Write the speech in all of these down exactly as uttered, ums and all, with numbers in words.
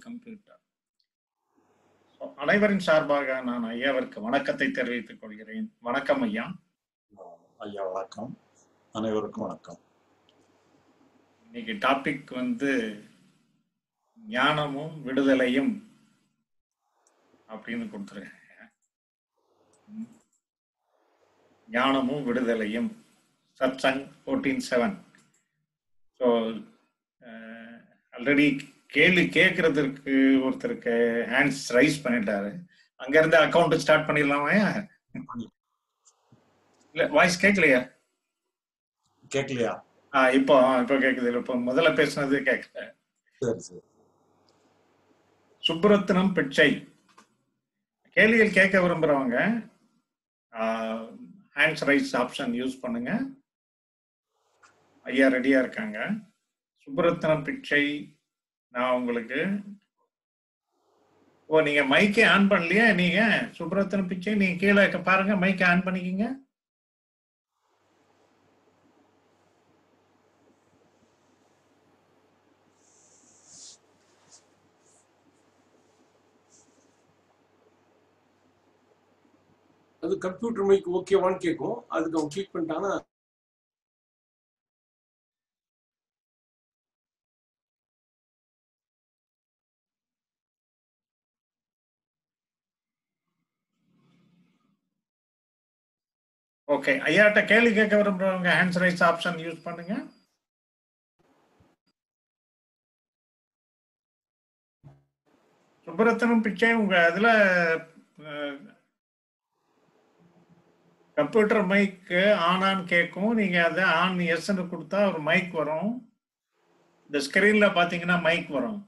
Computer. அனைவரின் சார்பாக நான் ஐயாவிற்கு வணக்கத்தை தெரிவித்துக் கொள்கிறேன். வணக்கம் ஐயா. ஐயா வணக்கம். அனைவருக்கும் வணக்கம். இன்னைக்கு டாபிக் வந்து ஞானமும் விடுதலையும் அப்படின்னு கொடுத்துருக்காங்க. ஞானமும் விடுதலையும் satsang fourteen seven. So already கேள்வி கேட்கறதுக்கு ஒருத்தருக்கு ஹேண்ட்ஸ் ரைஸ் பண்ணிட்டாரு. அங்க இருந்து அக்கௌண்ட் ஸ்டார்ட் பண்ணிடலாமா? இல்ல வாய்ஸ் கேட்கலையா? கேட்கலையா? ஆ இப்போ இப்போ கேக்குது. இப்போ முதல்ல பேசுனது கேட்கல. சரி சரி. சுப்புரத்னம் பிச்சை கேள்விகள் கேட்க விரும்புறவங்க ஹேண்ட்ஸ் ரைஸ் ஆப்ஷன் யூஸ் பண்ணுங்க. ஐயா ரெடியா இருக்காங்க. சுப்புரத்னம் பிச்சை, நான் உங்களுக்கு ஓ நீங்க மைக்கே ஆன் பண்ணலையா? நீங்க சுப்புரத்னம் பிச்சை நீங்க கீழே பாருங்க, மைக்கை ஆன் பண்ணிக்கிங்க. அது கம்ப்யூட்டர் மைக் ஓகேவான்னு கேட்கும். அதுக்கு அவங்க கிளிக் பண்ணிட்டாங்கன்னா ஓகே. ஐயாட்ட கேள்வி கேட்க விரும்புறவங்க ஹேண்ட்ஸ் ரைஸ் ஆப்ஷன் யூஸ் பண்ணுங்க. சுப்புரத்னம் பிச்சை உங்க இதுல கம்ப்யூட்டர் மைக் ஆன் கேட்கும். நீங்க அதை ஆன் எஸ்ன்னு கொடுத்தா ஒரு மைக் வரும். இந்த ஸ்கிரீன்ல பாத்தீங்கன்னா மைக் வரும்.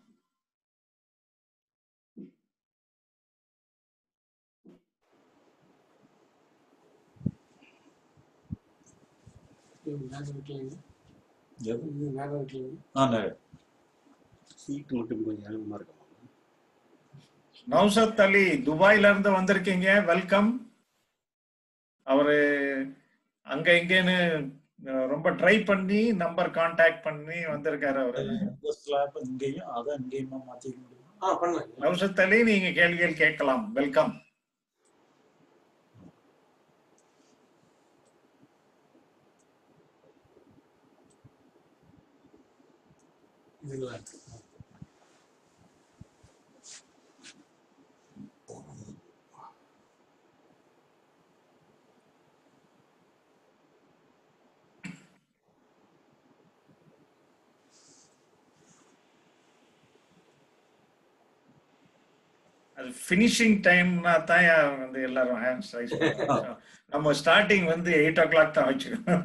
நௌசத் அலி துபாயில இருந்து வந்திருக்கீங்க, வெல்கம். அவரு அங்க இங்கன்னு ரொம்ப ட்ரை பண்ணி நம்பர் கான்டாக்ட் பண்ணி வந்திருக்காரு. அவரு நௌசத் அலி, நீங்க கேள்விகள் கேட்கலாம். வெல்கம். அது ஃபினிஷிங் டைம்னா தான் வந்து எல்லாரும் ஹேண்ட்ஸ் ரைஸ் பண்ணுவாங்க. நம்ம ஸ்டார்டிங் வந்து எயிட் ஓ கிளாக் தான் வச்சுக்கோம்.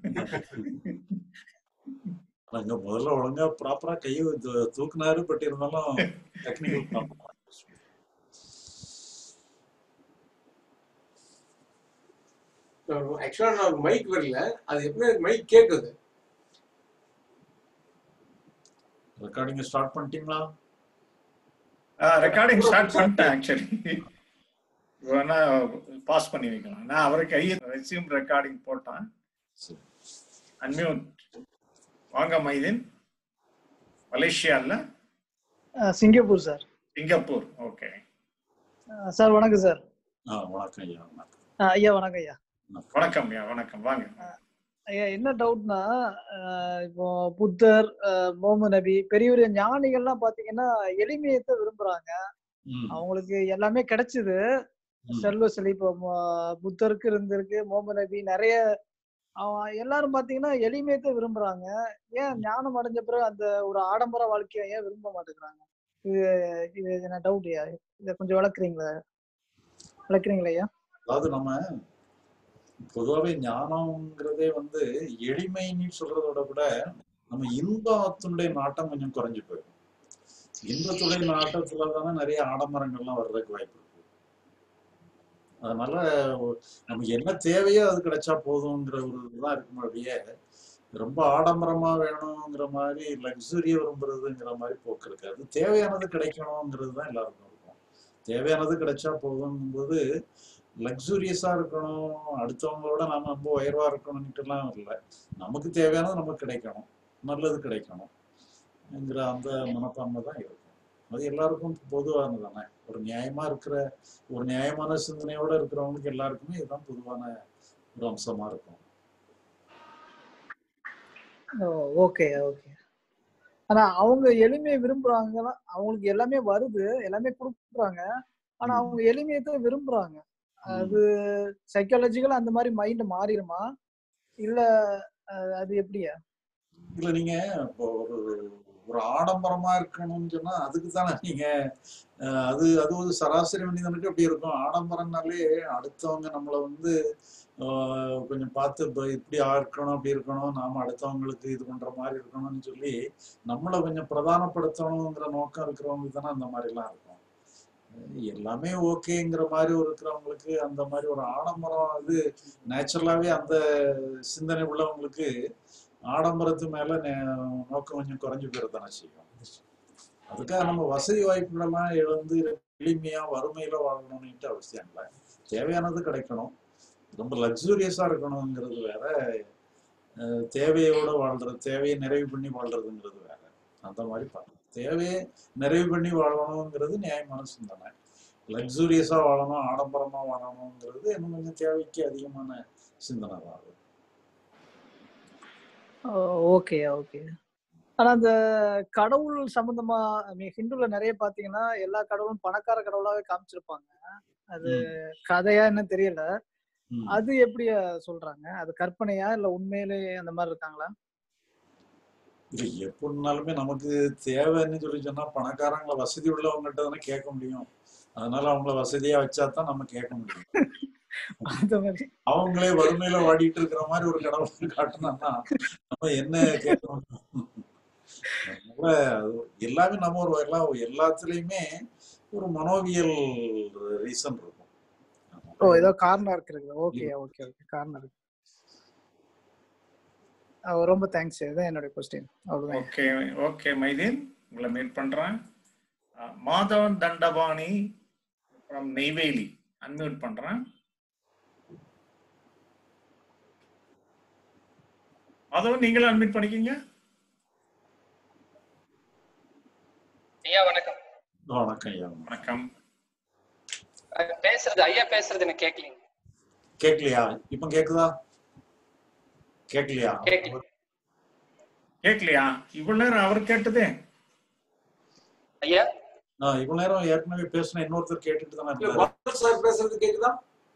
அங்க முதல்ல ஒழுங்கா ப்ராப்பரா கையை தூக்குனாரு. பட் இருந்தாலும் டெக்னிக்கல் ப்ராப்ளம். ஆக்சுவலா நான் மைக் வரல, அது எப்படி மைக் கேக்குது. ரெக்கார்டிங் ஸ்டார்ட் பண்ணிட்டீங்களா? ரெக்கார்டிங் ஸ்டார்ட் பண்ணிட்டேன். ஆக்சுவலி வேணா பாஸ் பண்ணி வைக்கலாம். நான் அவருக்கு கையை ரெஸ்யூம் ரெக்கார்டிங் போட்டேன். அன்மியூட். வாங்க மைதீன். மலேசியா இல்ல, Singapore sir. Singapore. Okay sir. வணக்கம் சார். வணக்கம் ஐயா. ஐயா வணக்கம் ஐயா. வணக்கம் ஐயா. வணக்கம். வாங்க ஐயா. என்ன டவுட்னா, இப்போ புத்தர், முகமது நபி, பெரிய ஞானிகள்லாம் பாத்தீங்கன்னா எளிமையத்தை விரும்புறாங்க. அவங்களுக்கு எல்லாமே கிடைச்சது, செல்வ செழிப்பு புத்தருக்கு இருந்திருக்கு, முகமது நபி நிறைய. எல்லாரும் பாத்தீங்கன்னா எளிமையத்தை விரும்புறாங்க. ஏன் ஞானம் அடைஞ்ச பிறகு அந்த ஒரு ஆடம்பர வாழ்க்கையை ஏன் விரும்ப மாட்டேங்கிறாங்க? இது இது என்ன டவுட் ஐயா. இதை கொஞ்சம் விளக்குறீங்களா விளக்குறீங்களா ஐயா? அதாவது நம்ம பொதுவாகவே ஞானம்ங்கிறதே வந்து எளிமைன்னு சொல்றதோட கூட நம்ம இன்பத்துடைய நாட்டம் கொஞ்சம் குறைஞ்சு போயிடும். இன்பத்துடைய நாட்டத்துல தானே நிறைய ஆடம்பரங்கள்லாம் வர்றதுக்கு வாய்ப்பு இருக்கு. அதனால நமக்கு என்ன தேவையோ அது கிடைச்சா போதுங்கிற ஒரு இதுதான் இருக்கும். அப்படியே ரொம்ப ஆடம்பரமா வேணுங்கிற மாதிரி லக்ஸுரியை விரும்புறதுங்கிற மாதிரி போக்கு இருக்காது. தேவையானது கிடைக்கணுங்கிறது தான் எல்லாருக்கும் இருக்கும். தேவையானது கிடைச்சா போதுங்கும் போது லக்ஸூரியஸா இருக்கணும், அடுத்தவங்களோட நாம ரொம்ப உயர்வா இருக்கணும்ட்டுலாம் இல்லை. நமக்கு தேவையானது நமக்கு கிடைக்கணும், நல்லது கிடைக்கணும் என்கிற அந்த மனப்பான்மை தான் இருக்கும். அது எல்லாருக்கும் பொதுவானது தானே. ஒரு நியாயமா இருக்கிற ஒரு நியாயமான சிந்தனையோட இருக்கிறவங்களுக்கு எல்லாருக்குமே இதுதான் பொதுவான ஒரு அம்சமா இருக்கும். Okay okay. ஆனா அவங்க எளிமையை விரும்புறாங்களா? அவங்களுக்கு எல்லாமே வருது, எல்லாமே கொடுக்குறாங்க. ஆனா அவங்க எளிமையை தான் விரும்புறாங்க. அது சைக்காலஜிக்கலா அந்த மாதிரி மைண்ட் மாறிடுமா இல்ல அது எப்படியா? இல்ல நீங்க இப்போ ஒரு ஒரு ஆடம்பரமா இருக்கணும்னு சொன்னா அதுக்கு தானே நீங்க அது அது ஒரு சராசரி மனிதனுக்கு எப்படி இருக்கும். ஆடம்பரம்னாலே அடுத்தவங்க நம்மளை வந்து கொஞ்சம் பார்த்து இப்படி இருக்கணும் அப்படி இருக்கணும், நாம அடுத்தவங்களுக்கு இது பண்ற மாதிரி இருக்கணும்னு சொல்லி நம்மளை கொஞ்சம் பிரதானப்படுத்தணுங்கிற நோக்கம் இருக்கிறவங்களுக்கு தானே அந்த மாதிரி எல்லாம் இருக்கும். எல்லாமே ஓகேங்கிற மாதிரி இருக்கிறவங்களுக்கு அந்த மாதிரி ஒரு ஆடம்பரம் அது நேச்சுரலாவே அந்த சிந்தனை உள்ளவங்களுக்கு ஆடம்பரத்து மேல நோக்கம் கொஞ்சம் குறைஞ்சு போயிடத்தானே செய்யும். அதுக்காக நம்ம வசதி வாய்ப்புகளெல்லாம் இழந்து எளிமையா வறுமையில வாழணும்னுட்டு அவசியம் இல்லை. தேவையானது கிடைக்கணும். ரொம்ப லக்ஸூரியஸா இருக்கணுங்கிறது வேற, தேவையோட வாழ்றது, தேவையை நிறைவு பண்ணி வாழ்றதுங்கிறது வேற. அந்த மாதிரி பார்க்கணும். தேவையை நிறைவு பண்ணி வாழணுங்கிறது நியாயமான சிந்தனை. லக்ஸூரியஸா வாழணும், ஆடம்பரமா வாழணுங்கிறது இன்னும் கொஞ்சம் தேவைக்கு அதிகமான சிந்தனை தான் அது. Okay okay. ஆனா அந்த கடவுள் சம்பந்தமா ஹிந்துல நிறைய பாத்தீங்கன்னா எல்லா கடவுளும் பணக்கார கடவுளாவே காமிச்சிருப்பாங்க. அது கதையா என்ன தெரியல. அது எப்படி சொல்றாங்க? அது கற்பனையா இல்ல உண்மையிலே அந்த மாதிரி இருக்காங்களா? இது எப்படினாலுமே நமக்கு தேவைன்னு சொல்லி சொன்னா பணக்காரங்களை வசதி உள்ளவங்ககிட்ட தானே கேட்க முடியும். அதனால அவங்கள வசதியா வச்சாதான் நம்ம கேட்க முடியும். அவங்களே வறுமையில வாடிட்டு இருக்கிற மாதிரி ஒரு கடவுளை காட்டினோம்னா நம்ம என்ன கேட்க முடியும்? எல்லாமே நம்ம ஒரு எல்லாம் எல்லாத்துலயுமே ஒரு மனோவியல் ரீசன் இருக்கும். ஓ, ஏதோ காரணம் இருக்குது. ஓகே ஓகே ஓகே, காரணம் இருக்கு. ரொம்ப தேங்க்ஸ். இதுதான் என்னோட क्वेश्चन. அவ்வளவுதான். ஓகே ஓகே மைதீன், உங்களை மீட் பண்றேன். மாதவன் தண்டபாணி from நெய்வேலி அன்மியூட் பண்றேன். மாதவன் நீங்களும் அன்மியூட் பண்ணிக்கீங்க. ஐயா வணக்கம். வணக்கம் ஐயா. வணக்கம். பேசுறது ஐயா பேசுறது எனக்கு கேட்கலீங்க. கேட்கலையா? இப்ப கேக்குதா? கேட்கலையா? கேட்கலையா? இவ்வளவு நேரம் அவர் கேட்டதே ஐயா. இவ்வளவு நேரம் ஏற்கனவே பேசின இன்னொருத்தர் கேட்டுட்டு தானே இருந்தாரு. சார் பேசுறது கேக்குதா?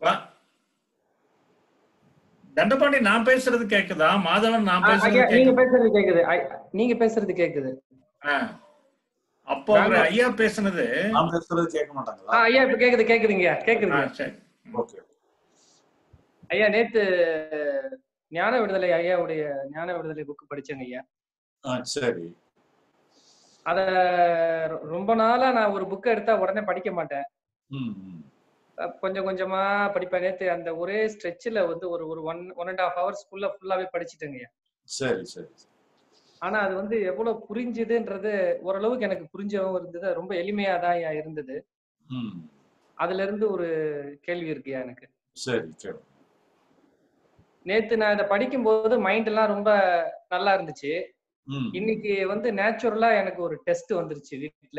தண்டபாணி நான் பேசுறது கேக்குதா? மாதவன் நான் பேசுறது நீங்க பேசுறது கேக்குது. நீங்க பேசுறது கேக்குது. அப்போ அவர் ஐயா பேசுனது நான் பேசுறது கேட்க மாட்டாங்களா? ஐயா இப்ப கேக்குது. கேக்குதுங்க கேக்குதுங்க. சரி ஓகே. ஐயா நேத்து ஞான விடுதலை ஐயாவுடைய ஞான விடுதலை புக் படிச்சேங்க ஐயா. சரி. அத ரொம்ப நாளா நான் ஒரு புக் எடுத்தா உடனே படிக்க மாட்டேன். கொஞ்சம் கொஞ்சமா படிப்பேன். நேத்து அந்த ஒரே ஸ்ட்ரெச்ல வந்து ஒரு ஒரு one one and half hours ஃபுல்லா ஃபுல்லாவே படிச்சுட்டேங்க ஐயா. சரி சரி. ஆனா அது வந்து எவ்வளவு புரிஞ்சுதுன்றது ஓரளவுக்கு எனக்கு புரிஞ்சவும் இருந்தது. ரொம்ப எளிமையா தான் இருந்தது. அதுல இருந்து ஒரு கேள்வி இருக்குயா எனக்கு. சரி சரி. நேத்து நான் இதை படிக்கும் போது மைண்ட் எல்லாம் ரொம்ப நல்லா இருந்துச்சு. இன்னைக்கு வந்து நேச்சுரலா எனக்கு ஒரு டெஸ்ட் வந்துருச்சு வீட்டுல.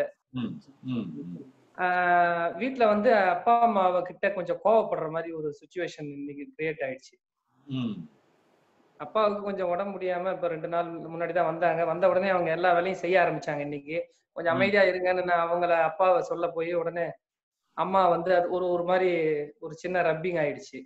வீட்டுல வந்து அப்பா அம்மாவை கிட்ட கொஞ்சம் கோவப்படுற மாதிரி ஒரு சிச்சுவேஷன் இன்னைக்கு கிரியேட் ஆயிடுச்சு. அப்பாவுக்கு கொஞ்சம் உடம்பு முடியாம இப்ப ரெண்டு நாள் முன்னாடிதான் வந்தாங்க. வந்த உடனே அவங்க எல்லா வேலையும் செய்ய ஆரம்பிச்சாங்க. இன்னைக்கு கொஞ்சம் அமைதியா இருங்கன்னு நான் அவங்கள அப்பாவை சொல்ல போய் உடனே அம்மா வந்து அது ஒரு ஒரு மாதிரி ஒரு சின்ன ரப்பிங் ஆயிடுச்சு.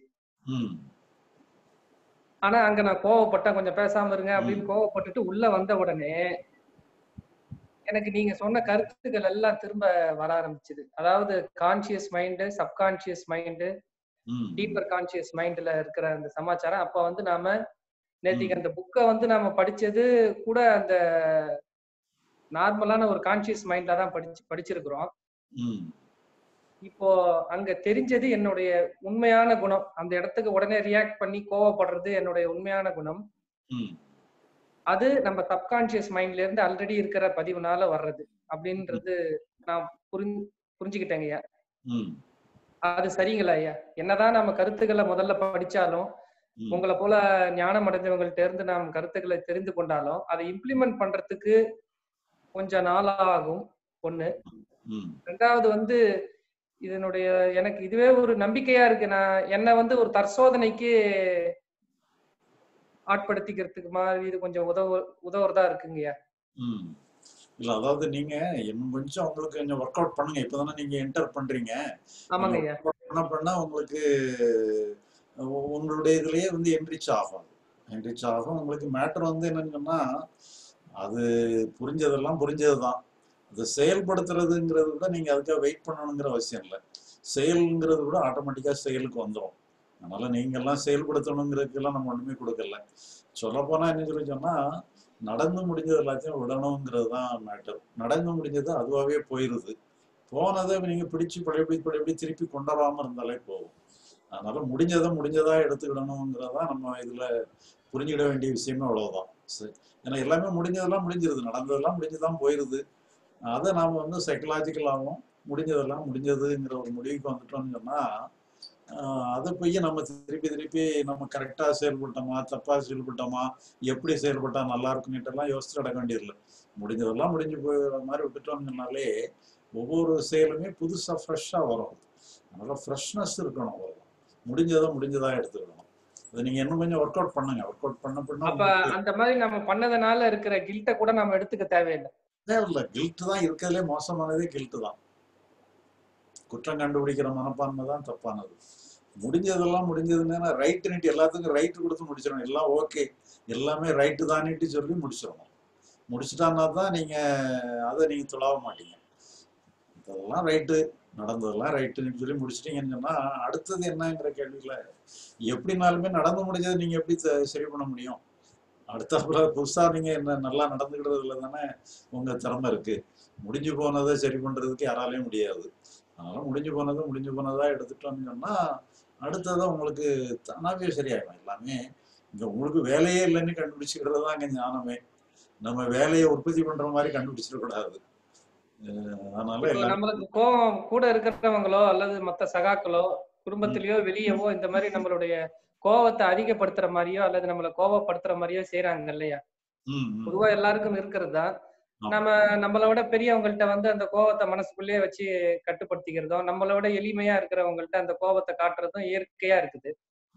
ஆனா அங்க நான் கோவப்பட்டேன். கொஞ்சம் பேசாம இருங்க அப்படின்னு கோவப்பட்டுட்டு உள்ள வந்த உடனே எனக்கு நீங்க சொன்ன கருத்துக்கள் எல்லாம் திரும்ப வர ஆரம்பிச்சுது. அதாவது conscious mind, subconscious mind, deeper conscious மைண்ட்ல இருக்கிற அந்த சமாச்சாரம். அப்ப வந்து நாம நேத்திக்கு அந்த புக்கை வந்து நாம படிச்சது கூட அந்த நார்மலான ஒரு கான்சியஸ் மைண்ட்ல தான் படிச்சு படிச்சிருக்கிறோம். இப்போ அங்க தெரிஞ்சது என்னுடைய உண்மையான குணம். அந்த இடத்துக்கு உடனே ரியாக்ட் பண்ணி கோவப்படுறது என்னுடைய உண்மையான குணம். அது நம்ம சப்கான்சியஸ் மைண்ட்ல இருந்து ஆல்ரெடி இருக்கிற பதிவுனால வர்றது அப்படின்றது நான் புரிஞ்சு புரிஞ்சுக்கிட்டேங்க ஐயா. அது சரிங்களா ஐயா? என்னதான் நம்ம கருத்துக்களை முதல்ல படிச்சாலும், உங்களை போல ஞானம் அடைஞ்சவங்கள்ட்ட இருந்து நாம் கருத்துக்களை தெரிந்து கொண்டாலும் அதை இம்ப்ளிமெண்ட் பண்றதுக்கு கொஞ்சம் நாளாகும் ஒண்ணு. ரெண்டாவது வந்து இதனுடைய எனக்கு இதுவே ஒரு நம்பிக்கையா இருக்கு. நான் என்ன வந்து ஒரு தற்சோதனைக்கு ஆட்படுத்திக்கிறதுக்கு மாதிரி இது கொஞ்சம் உதவு உதவுறதா இருக்குங்கய்யா. ம் இல்ல அதாவது நீங்க இன்னும் கொஞ்சம் உங்களுக்கு கொஞ்சம் ஒர்க் அவுட் பண்ணுங்க. இப்பதானே நீங்க என்டர் பண்றீங்க. ஆமாங்க ஐயா. பண்ண பண்ண உங்களுக்கு உங்களுடைய இதுலயே வந்து என்ரிச் ஆகும். என்ரிச் ஆகும். உங்களுக்கு மேட்டர் வந்து என்னன்னு சொன்னா அது புரிஞ்சதெல்லாம் புரிஞ்சதுதான். அதை செயல்படுத்துறதுங்கிறது கூட நீங்க அதுக்காக வெயிட் பண்ணணுங்கிற அவசியம் இல்லை. செயல்ங்கிறது கூட ஆட்டோமேட்டிக்கா செயலுக்கு வந்துடும். அதனால நீங்க எல்லாம் செயல்படுத்தணுங்கிறதுக்கெல்லாம் நம்ம ஒண்ணுமே கொடுக்கல. சொல்ல போனா என்ன சொல்லி சொன்னா நடந்து முடிஞ்சது எல்லாத்தையும் விடணுங்கிறது தான் மேட்டர். நடந்து முடிஞ்சது அதுவாகவே போயிருது. போனதை நீங்க பிடிச்சு பழையபடி பழையபடி திருப்பி கொண்டு வராம இருந்தாலே போகும். அதனால முடிஞ்சதை முடிஞ்சதா எடுத்துக்கிடணுங்கிறதா நம்ம இதுல புரிஞ்சுக்கிட வேண்டிய விஷயமே அவ்வளவுதான். சரி, ஏன்னா எல்லாமே முடிஞ்சதெல்லாம் முடிஞ்சிருது, நடந்ததெல்லாம் முடிஞ்சுதான் போயிருது. அதை நாம வந்து சைக்கலாஜிக்கலாகவும் முடிஞ்சதெல்லாம் முடிஞ்சதுங்கிற ஒரு முடிவுக்கு வந்துட்டோம்னு சொன்னா அதை போய் நம்ம திருப்பி திருப்பி நம்ம கரெக்டா செயல்பட்டோமா தப்பா செயல்பட்டோமா எப்படி செயல்பட்டா நல்லா இருக்குன்னுட்டு எல்லாம் யோசிச்சு கிடக்க வேண்டியதில்லை. முடிஞ்சதெல்லாம் முடிஞ்சு போயிடுற மாதிரி விட்டுட்டோம்னாலே ஒவ்வொரு செயலுமே புதுசா ஃப்ரெஷ்ஷா வரும். அதனால ஃப்ரெஷ்னஸ் இருக்கணும். முடிஞ்சதை முடிஞ்சதா எடுத்துக்கணும். அதை நீங்க இன்னும் கொஞ்சம் ஒர்க் அவுட் பண்ணுங்க. ஒர்க் அவுட் பண்ண பண்ண அப்ப அந்த மாதிரி நம்ம பண்ணதுனால இருக்கிற கில்ட்டை கூட நம்ம எடுத்துக்க தேவையில்லை. தேவையில்லை. கில்ட் தான் இருக்கிறதுலே மோசமானதே கில்ட் தான். குற்றம் கண்டுபிடிக்கிற மனப்பான்மை தான் தப்பானது. முடிஞ்சதெல்லாம் முடிஞ்சதுன்னா ரைட்டு நீட்டு எல்லாத்துக்கும் ரைட்டு கொடுத்து முடிச்சிடணும். எல்லாம் ஓகே எல்லாமே ரைட்டு தானிட்டு சொல்லி முடிச்சிடணும். முடிச்சுட்டான்னா தான் நீங்க அதை நீங்க தொழாவ மாட்டீங்க. இதெல்லாம் ரைட்டு நடந்ததெல்லாம் ரைட்டுன்னு சொல்லி முடிச்சிட்டீங்கன்னு சொன்னா அடுத்தது என்னங்கிற கேள்வியில எப்படினாலுமே நடந்து முடிஞ்சது நீங்க எப்படி சரி பண்ண முடியும்? அடுத்த புதுசா நீங்க என்ன நல்லா நடந்துக்கிட்டதுல தானே உங்க திறமை இருக்கு. முடிஞ்சு போனதை சரி பண்றதுக்கு யாராலையும் முடியாது. அதனால முடிஞ்சு போனதை முடிஞ்சு போனதா எடுத்துட்டோம்னு சொன்னா அடுத்ததை உங்களுக்கு தானாவே சரியாயிடும். எல்லாமே இங்க உங்களுக்கு வேலையே இல்லைன்னு கண்டுபிடிச்சுக்கிறது தான் இங்க ஞானமே. நம்ம வேலையை உற்பத்தி பண்ற மாதிரி கண்டுபிடிச்சிடக்கூடாது. அதனால நம்மளுக்கு கோபம் கூட இருக்கிறவங்களோ அல்லது மத்த சகாக்களோ குடும்பத்திலயோ வெளியவோ இந்த மாதிரி நம்மளுடைய கோபத்தை அதிகப்படுத்துற மாதிரியோ அல்லது நம்மளை கோபப்படுத்துற மாதிரியோ செய்யறாங்க இல்லையா? பொதுவா எல்லாருக்கும் இருக்கிறது தான். நம்ம நம்மளை விட பெரியவங்கள்ட்ட வந்து அந்த கோபத்தை மனசுக்குள்ளேயே வச்சு கட்டுப்படுத்திக்கிறதும் நம்மளை விட எளிமையா இருக்கிறவங்கள்ட்ட அந்த கோபத்தை காட்டுறதும் இயற்கையா இருக்குது.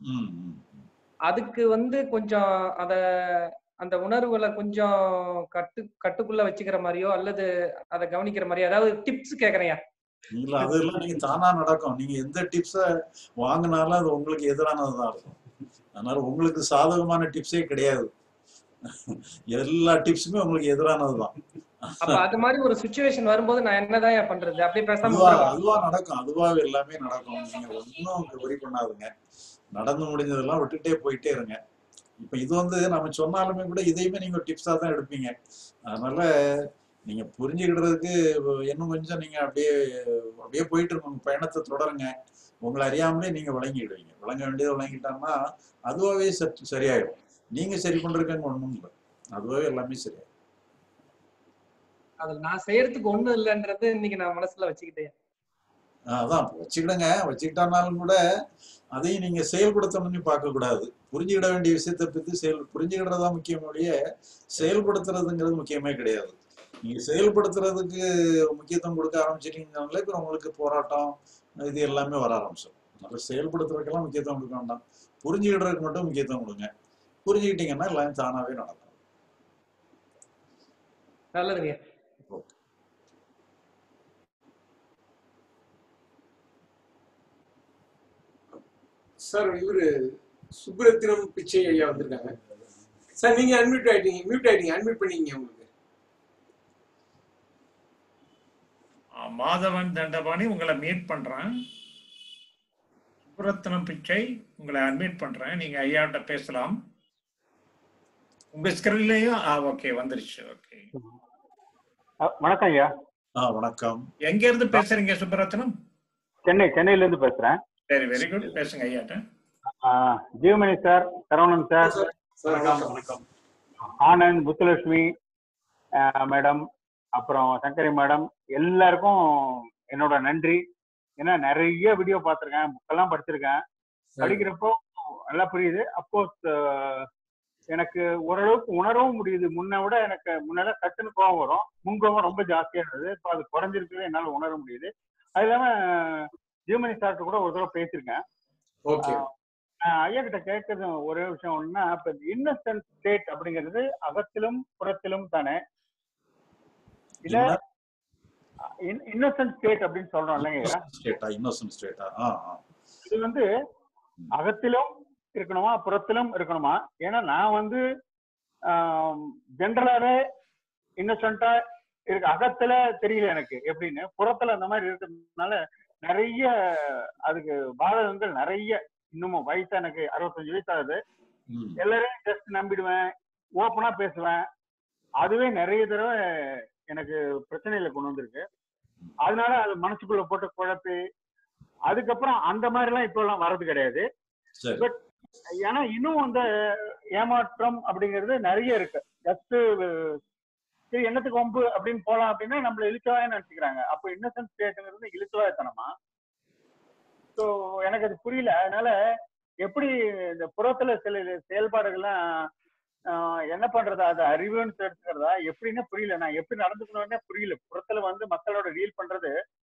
அதுக்கு வந்து கொஞ்சம் அத அந்த உணர்வுகளை கொஞ்சம் கட்டு கட்டுக்குள்ள வச்சுக்கிற மாதிரியோ அல்லது அதை கவனிக்கிற மாதிரியோ அதாவது டிப்ஸ் கேக்குறேன். இல்ல அதெல்லாம் நீங்க தானா நடக்கும். நீங்க எந்த டிப்ஸ வாங்கினாலும் அது உங்களுக்கு எதிரானதுதான் இருக்கும். அதனால உங்களுக்கு சாதகமான டிப்ஸே கிடையாது. எல்லா டிப்ஸுமே உங்களுக்கு எதிரானதுதான். அப்ப அது மாதிரி ஒரு சிச்சுவேஷன் வரும்போது நான் என்னதான் பண்றது? அப்படியே பேசாம அதுவா நடக்கும். அதுவாக எல்லாமே நடக்கும். நீங்க ஒன்னும் ஒரி பண்ணாதுங்க. நடந்து முடிஞ்சதெல்லாம் விட்டுட்டே போயிட்டே இருங்க. இப்ப இது வந்து நம்ம சொன்னாலுமே கூட இதையுமே நீங்க டிப்ஸா தான் எடுப்பீங்க. அதனால நீங்க புரிஞ்சுக்கிடுறதுக்கு இன்னும் கொஞ்சம் நீங்க அப்படியே அப்படியே போயிட்டு இருக்க உங்க பயணத்தை தொடருங்க. உங்களை அறியாமலே நீங்க விளங்கிடுவீங்க. விளங்க வேண்டியதை விளங்கிட்டாங்கன்னா அதுவாகவே சற்று சரியாயிடும். நீங்க சரி பண்றதுக்கு ஒண்ணும் இல்லை. அதுவாகவே எல்லாமே சரியாயிடும். அது நான் செய்யறதுக்கு ஒண்ணும் இல்லைன்றது இன்னைக்கு நான் மனசுல வச்சுக்கிட்டேன். அதான் வச்சுக்கிடுங்க. வச்சுக்கிட்டாலும் கூட அதையும் நீங்க செயல்படுத்தணும்னு பார்க்க கூடாது. புரிஞ்சுக்கிட வேண்டிய விஷயத்தை பத்தி செயல் புரிஞ்சுக்கிடுறதா முக்கியம் ஒழிய செயல்படுத்துறதுங்கிறது முக்கியமே கிடையாது. நீங்க செயல்படுத்துறதுக்கு முக்கியத்துவம் கொடுக்க ஆரம்பிச்சிட்டீங்கன்னாலே இப்ப உங்களுக்கு போராட்டம் இது எல்லாமே வர ஆரம்பிச்சிடும். அதனால செயல்படுத்துறதுக்கெல்லாம் முக்கியத்துவம் கொடுக்க வேண்டாம். புரிஞ்சுக்கிடுறதுக்கு மட்டும் முக்கியத்துவம் கொடுங்க. புரிஞ்சுக்கிட்டீங்கன்னா எல்லாம் தானாவே நடக்கும். நல்லதுங்க. சார் இவரு சுப்ரத்தினம் பிச்சை ஐயா வந்திருக்காங்க. சார் நீங்க அன்மியூட் ஆயிட்டீங்க. மியூட் ஆயிட்டீங்க. அன்மியூட் பண்ணீங்க. உங்களுக்கு மாதவன் தண்டபாணி உங்களை மீட் பண்றேன். சுப்ரத்தினம் பிச்சை உங்களை அட்மிட் பண்றேன். நீங்க ஐயாட்ட பேசலாம். உங்க ஸ்கிரீன்லயும் ஓகே வந்துருச்சு. ஓகே வணக்கம் ஐயா. வணக்கம். எங்க இருந்து பேசுறீங்க சுப்ரத்தினம்? சென்னை சென்னையில இருந்து பேசுறேன். சரி, வெரி குட். பேசுங்க ஐயாட்ட. ஜீவமணி சார், சரவணன் சார், வணக்கம். ஆனந்த், முத்துலட்சுமி மேடம், அப்புறம் சங்கரி மேடம், எல்லாருக்கும் என்னோட நன்றி. ஏன்னா நிறைய வீடியோ பார்த்துருக்கேன், புக்கெல்லாம் படிச்சிருக்கேன். படிக்கிறப்போ நல்லா புரியுது. அப்கோர்ஸ் எனக்கு ஓரளவுக்கு உணரவும் முடியுது. முன்ன விட எனக்கு முன்னால சட்டுன்னு கோவம் வரும், முன்கோவம் ரொம்ப ஜாஸ்தியா இருந்தது. இப்போ அது குறைஞ்சிருக்குது, என்னால உணர முடியுது. அது இல்லாம ஜீவமணி சார்ட்டு கூட ஒரு தடவை பேசியிருக்கேன். ஓகே ஐயா கிட்ட கேட்கறது ஒரே விஷயம் ஒண்ணுன்னா, இப்ப இன்னசென்ட் ஸ்டேட் அப்படிங்கிறது அகத்திலும் புறத்திலும் தானே, இல்ல இன்னசென்ட் ஸ்டேட் அப்படின்னு சொல்றோம் இல்லைங்க? ஸ்டேட்டா இன்னோசன்ட் ஸ்டேட்டா? ஆ ஆ. இது வந்து அகத்திலும் இருக்கணுமா புறத்திலும் இருக்கணுமா? ஏன்னா நான் வந்து ஜென்ரலாவே இன்னசென்ட்டா இருக்கு, அகத்துல தெரியல எனக்கு எப்படின்னு. புறத்துல அந்த மாதிரி இருக்கிறதுனால நிறைய அதுக்கு பாதகங்கள் நிறைய. இன்னமும் வயசா எனக்கு அறுபத்தஞ்சு வயசு ஆகுது. எல்லாரையும் ஜஸ்ட் நம்பிடுவேன், ஓப்பனா பேசுவேன். அதுவே நிறைய தடவை எனக்கு பிரச்சனைகளை கொண்டு வந்திருக்கு. அதனால அது மனசுக்குள்ள போட்டு குழப்பி அதுக்கப்புறம் அந்த மாதிரி எல்லாம் இப்ப எல்லாம் வர்றது கிடையாது. பட் ஏன்னா இன்னும் அந்த ஏமாற்றம் அப்படிங்கிறது நிறைய இருக்கு. ஜஸ்ட் சரி என்னத்துக்கு வம்பு அப்படின்னு போலாம் அப்படின்னா நம்மள இழுக்கவாயே நினைச்சுக்கிறாங்க. அப்போ இன்னசென்ட் ஸ்டேட்ங்கிறது இழுக்கவாயத்தனமா? ஸோ எனக்கு அது புரியல. அதனால எப்படி இந்த புறத்துல சில செயல்பாடுகள்லாம் என்ன பண்றதா, அது அறிவுன்னு எடுத்துக்கிறதா எப்படின்னு புரியல. நான் எப்படி நடந்துக்கணும்னே புரியல. புறத்துல வந்து மக்களோட டீல் பண்றது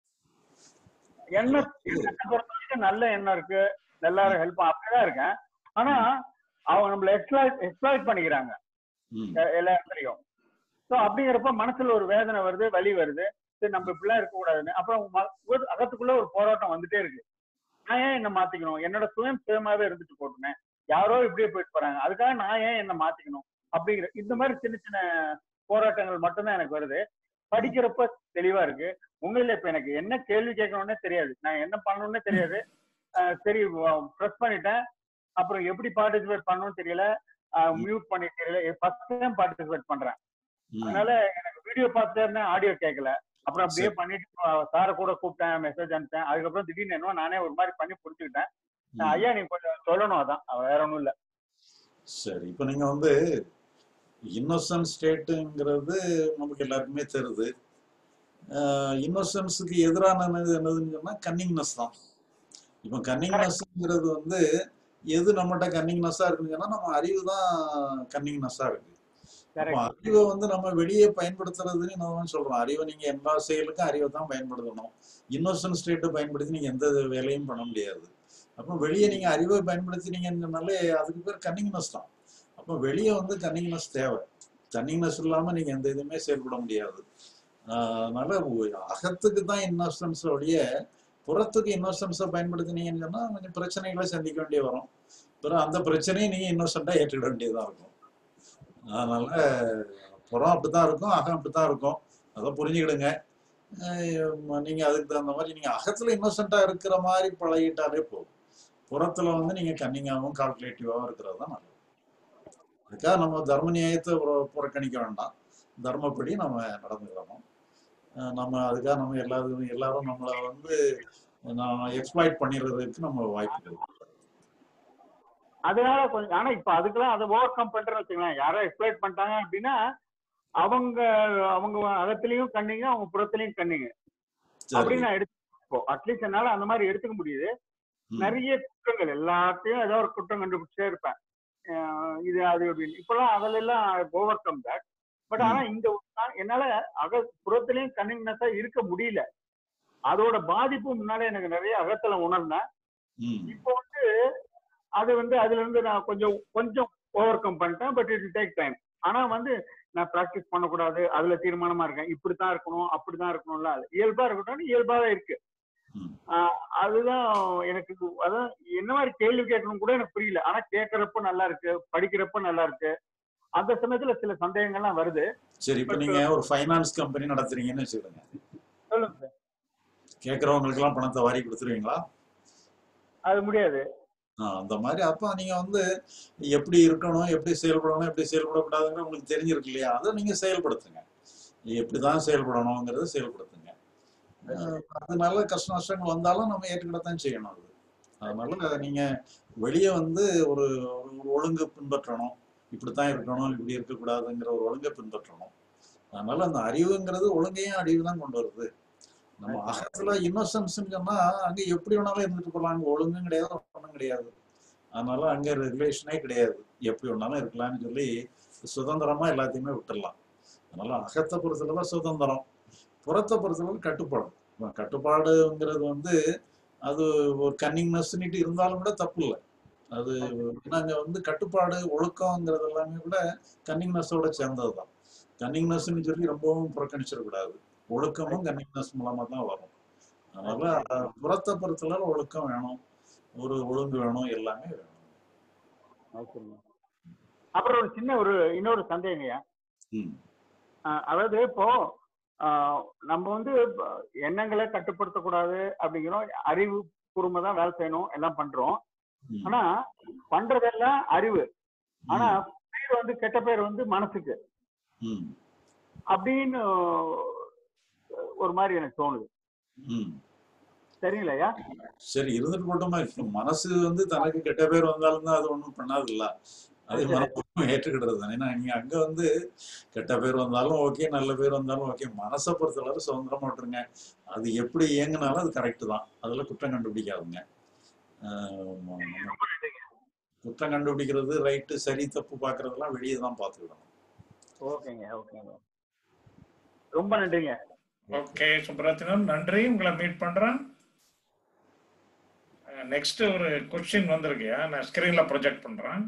என்ன எண்ணத்தை பொறுத்த வரைக்கும் நல்ல எண்ணம் இருக்கு, எல்லாரும் ஹெல்ப் அப்படிதான் இருக்கேன். ஆனா அவங்க நம்மள எக்ஸ்ப்ளாய்ட் எக்ஸ்ப்ளாய்ட் பண்ணிக்கிறாங்க எல்லா இடத்துலயும். ஸோ அப்படிங்கிறப்ப மனசுல ஒரு வேதனை வருது, வலி வருது. சரி நம்ம இப்படிலாம் இருக்கக்கூடாதுன்னு அப்புறம் அகத்துக்குள்ள ஒரு போராட்டம் வந்துட்டே இருக்கு. நான் ஏன் என்ன மாத்திக்கணும்? என்னோட சுயம் சுயமாவே இருந்துட்டு போட்டுனேன், யாரோ இப்படியே போயிட்டு போறாங்க, அதுக்காக நான் ஏன் என்ன மாத்திக்கணும் அப்படிங்கிற இந்த மாதிரி சின்ன சின்ன போராட்டங்கள் மட்டும்தான் எனக்கு வருது. படிக்கிறப்ப தெளிவா இருக்கு. உண்மையில இப்ப எனக்கு என்ன கேள்வி கேட்கணும்னே தெரியாது, நான் என்ன பண்ணணும்னே தெரியாது. சரி ப்ரெஸ் பண்ணிட்டேன், அப்புறம் எப்படி பார்ட்டிசிபேட் பண்ணணும்னு தெரியல, மியூட் பண்ணி தெரியல. ஃபர்ஸ்ட் டைம் பார்ட்டிசிபேட் பண்றேன், அதனால எனக்கு வீடியோ பார்த்துட்டே ஆடியோ கேட்கல. அப்புறம் அப்படியே பண்ணிட்டு சாரை கூட கூப்பிட்டேன், மெசேஜ் அனுப்பிட்டேன். அதுக்கப்புறம் திடீர்னு என்ன நானே ஒரு மாதிரி பண்ணி புரிஞ்சுக்கிட்டேன். ஐயா நீங்க கொஞ்சம் சொல்லணும், அதான் வேற ஒண்ணும் இல்ல. சரி, இப்ப நீங்க வந்து இன்னோசன்ட் ஸ்டேட்டுங்கிறது நமக்கு எல்லாருக்குமே தெரியுது. இன்னோசன்ஸுக்கு எதிரானது என்னதுன்னு சொன்னா கன்னிங்னஸ் தான். இப்ப கன்னிங்னஸ்ங்கிறது வந்து எது நம்மகிட்ட கன்னிங்னஸா இருக்குன்னு சொன்னா நம்ம அறிவு தான் கன்னிங்னஸா இருக்கு. அறிவை வந்து நம்ம வெளியே பயன்படுத்துறதுன்னு நம்ம சொல்றோம். அறிவை நீங்க எல்லா செயலுக்கும் அறிவை தான் பயன்படுத்தணும். இன்னோசன்ட் ஸ்டேட்டை பயன்படுத்தி நீங்க எந்த வேலையும் பண்ண முடியாது. அப்போ வெளியே நீங்க அறிவை பயன்படுத்தினீங்கன்னாலே அதுக்கு பேர் கன்னிங்னஸ் தான். அப்போ வெளியே வந்து கன்னிங்னஸ் தேவை. கன்னிங்னஸ் இல்லாம நீங்க எந்த இதுவுமே செயல்பட முடியாது. அதனால அகத்துக்கு தான் இன்னோசன்ஸ் ஒழிய புறத்துக்கு இன்னோசன்ஸை பயன்படுத்தினீங்கன்னு சொன்னா கொஞ்சம் பிரச்சனைகளை சந்திக்க வேண்டிய வரும். அப்புறம் அந்த பிரச்சனையை நீங்க இன்னோசன்ட்டா ஏற்றுக்கிட வேண்டியதா இருக்கும். அதனால புறம் அப்படித்தான் இருக்கும், அகம் அப்படித்தான் இருக்கும். அதை புரிஞ்சுக்கிடுங்க. நீங்க அதுக்கு தகுந்த மாதிரி நீங்க அகத்துல இன்னோசென்ட்டா இருக்கிற மாதிரி பழகிட்டாலே போதும். புறத்துல வந்து நீங்க கன்னிங்காவும் கால்குலேட்டிவாவும் இருக்கிறது தான் நல்லது. அதுக்காக நம்ம தர்ம நியாயத்தை புறக்கணிக்க வேண்டாம், தர்மப்படி நம்ம நடந்துக்கிறோம். நம்ம அதுக்காக நம்ம எல்லாரும் எல்லாரும் நம்மளை வந்து எக்ஸ்ப்ளாய்ட் பண்ணிடுறதுக்கு நம்ம வாய்ப்பு இருக்கு. அதனால கொஞ்சம் ஆனா இப்ப அதுக்கெல்லாம் அதை ஓவர் கம் பண்றேன்னு வச்சுக்கலாம். யாரோ எக்ஸ்ப்ளாய்ட் பண்ணிட்டாங்க அப்படின்னா அவங்க அவங்க அகத்திலையும் கண்ணிங்க, அவங்க புறத்திலையும் கண்ணிங்க அப்படின்னு நான் எடுத்து அட்லீஸ்ட் என்னால அந்த மாதிரி எடுத்துக்க முடியுது. நிறைய குற்றங்கள் எல்லாத்தையும் ஏதோ ஒரு குற்றம் கண்டுபிடிச்சே இருப்பேன், இது அது அப்படின்னு. இப்பெல்லாம் அதுல எல்லாம் ஓவர் கம் தட். பட் ஆனா இந்த என்னால அக புறத்திலையும் கன்னிங்னஸா இருக்க முடியல. அதோட பாதிப்பு முன்னாலே எனக்கு நிறைய அகத்துல உணர்ந்தேன். இப்போ வந்து அது வந்து அதுல இருந்து நான் கொஞ்சம் கொஞ்சம் ஓவர் கம் பண்ணிட்டேன். But it take time. ஆனா வந்து நான் பிராக்டிஸ் பண்ணக்கூடாது, அதுல தீர்மானமா இருக்கேன். இப்படித்தான் இருக்கணும், அப்படித்தான் இருக்கணும்ல, இயல்பா இருக்கட்டும், இயல்பாவே இருக்கு. அதுதான் எனக்கு அதான் என்ன மாதிரி கேள்வி கேட்கணும் கூட எனக்கு புரியல. ஆனா கேட்கறப்ப நல்லா இருக்கு, படிக்கிறப்ப நல்லா இருக்கு. அந்த சமயத்துல சில சந்தேகங்கள்லாம் வருது. சரி, இப்ப நீங்க ஒரு ஃபைனான்ஸ் கம்பெனி நடத்துறீங்கன்னு வச்சுக்கோங்க. சொல்லுங்க சார். கேட்கறவங்களுக்கு எல்லாம் பணத்தை வாரி கொடுத்துருவீங்களா? அது முடியாது. அந்த மாதிரி அப்ப நீங்க வந்து எப்படி இருக்கணும், எப்படி செயல்படணும், எப்படி செயல்படக்கூடாதுங்கிற உங்களுக்கு தெரிஞ்சிருக்கு இல்லையா? அதை நீங்க செயல்படுத்துங்க. எப்படிதான் செயல்படணுங்கிறத செயல்படுத்துங்க. அதனால கஷ்ட நஷ்டங்கள் வந்தாலும் நம்ம ஏற்றுக்கிடத்தான் செய்யணும். அது அதனால நீங்க வெளியே வந்து ஒரு ஒழுங்கு பின்பற்றணும், இப்படித்தான் இருக்கணும், இப்படி இருக்கக்கூடாதுங்கிற ஒரு ஒழுங்கை பின்பற்றணும். அதனால அந்த அறிவுங்கிறது ஒழுங்கையும் அறிவு தான் கொண்டு வருது. நம்ம அகத்துல இன்னோசன்ஸ் சொன்னா அங்க எப்படி வேணாலும் இருந்துட்டு போகலாம். அங்க ஒழுங்கும் கிடையாது, ஒன்றும் கிடையாது. அதனால அங்க ரெகுலேஷனே கிடையாது, எப்படி ஒன்னாலும் இருக்கலாம்னு சொல்லி சுதந்திரமா எல்லாத்தையுமே விட்டுடலாம். அதனால அகத்தை பொறுத்தளவு சுதந்திரம், புறத்தை பொறுத்தளவு கட்டுப்பாடு. கட்டுப்பாடுங்கிறது வந்து அது ஒரு கன்னிங்னஸ்ன்னுட்டு இருந்தாலும் கூட தப்பு இல்லை. அது நாங்க வந்து கட்டுப்பாடு ஒழுக்கம்ங்கிறது எல்லாமே கூட கன்னிங்னஸோட சேர்ந்ததுதான். கன்னிங்னஸ்ன்னு சொல்லி ரொம்பவும் புறக்கணிச்சிடக்கூடாது. ஒழுக்கமும் கன்னிங்னஸ் மூலமா தான் வரும். அதனால புறத்தை பொறுத்தளவு ஒழுக்கம் வேணும், ஒரு ஒழுங்கு வேணும், எல்லாமே வேணும். அப்புறம் ஒரு சின்ன ஒரு இன்னொரு சந்தேகங்கய்யா. அதாவது இப்போ நம்ம வந்து எண்ணங்களை கட்டுப்படுத்தக்கூடாது அப்படிங்கிறோம், அறிவு பூர்வமா தான் வேலை செய்யணும், எல்லாம் பண்றோம். ஆனா பண்றதெல்லாம் அறிவு, ஆனா பேர் வந்து கெட்ட பேர் வந்து மனசுக்கு அப்படின்னு ஒரு மாதிரி எனக்கு தோணுது. சரிங்களா? சரி, இருந்துட்டு போட்டோமா. மனசு வந்து தனக்கு கெட்ட பேர் வந்தாலும் தான் அது ஒண்ணும் பண்ணாது இல்ல, அதே மனப்பூர்வம் ஏற்றுக்கிடுறது தானே. ஏன்னா நீங்க அங்க வந்து கெட்ட பேர் வந்தாலும் ஓகே, நல்ல பேர் வந்தாலும் ஓகே, மனசை பொறுத்தளவு சுதந்திரமா விட்டுருங்க. அது எப்படி இயங்கினாலும் அது கரெக்ட் தான், அதுல குற்றம் கண்டுபிடிக்காதுங்க. குற்றம் கண்டுபிடிக்கிறது, ரைட்டு சரி தப்பு பாக்குறதெல்லாம் வெளியே தான் பாத்துக்கிடணும். ஓகேங்க, ஓகேங்க, ரொம்ப நன்றிங்க. ஓகே சுப்ரத்தினம், நன்றி. உங்களை மீட் பண்றேன். நெக்ஸ்ட் ஒரு கொஸ்டின் வந்திருக்கு, நான் ஸ்கிரீன்ல ப்ரொஜெக்ட் பண்றேன்.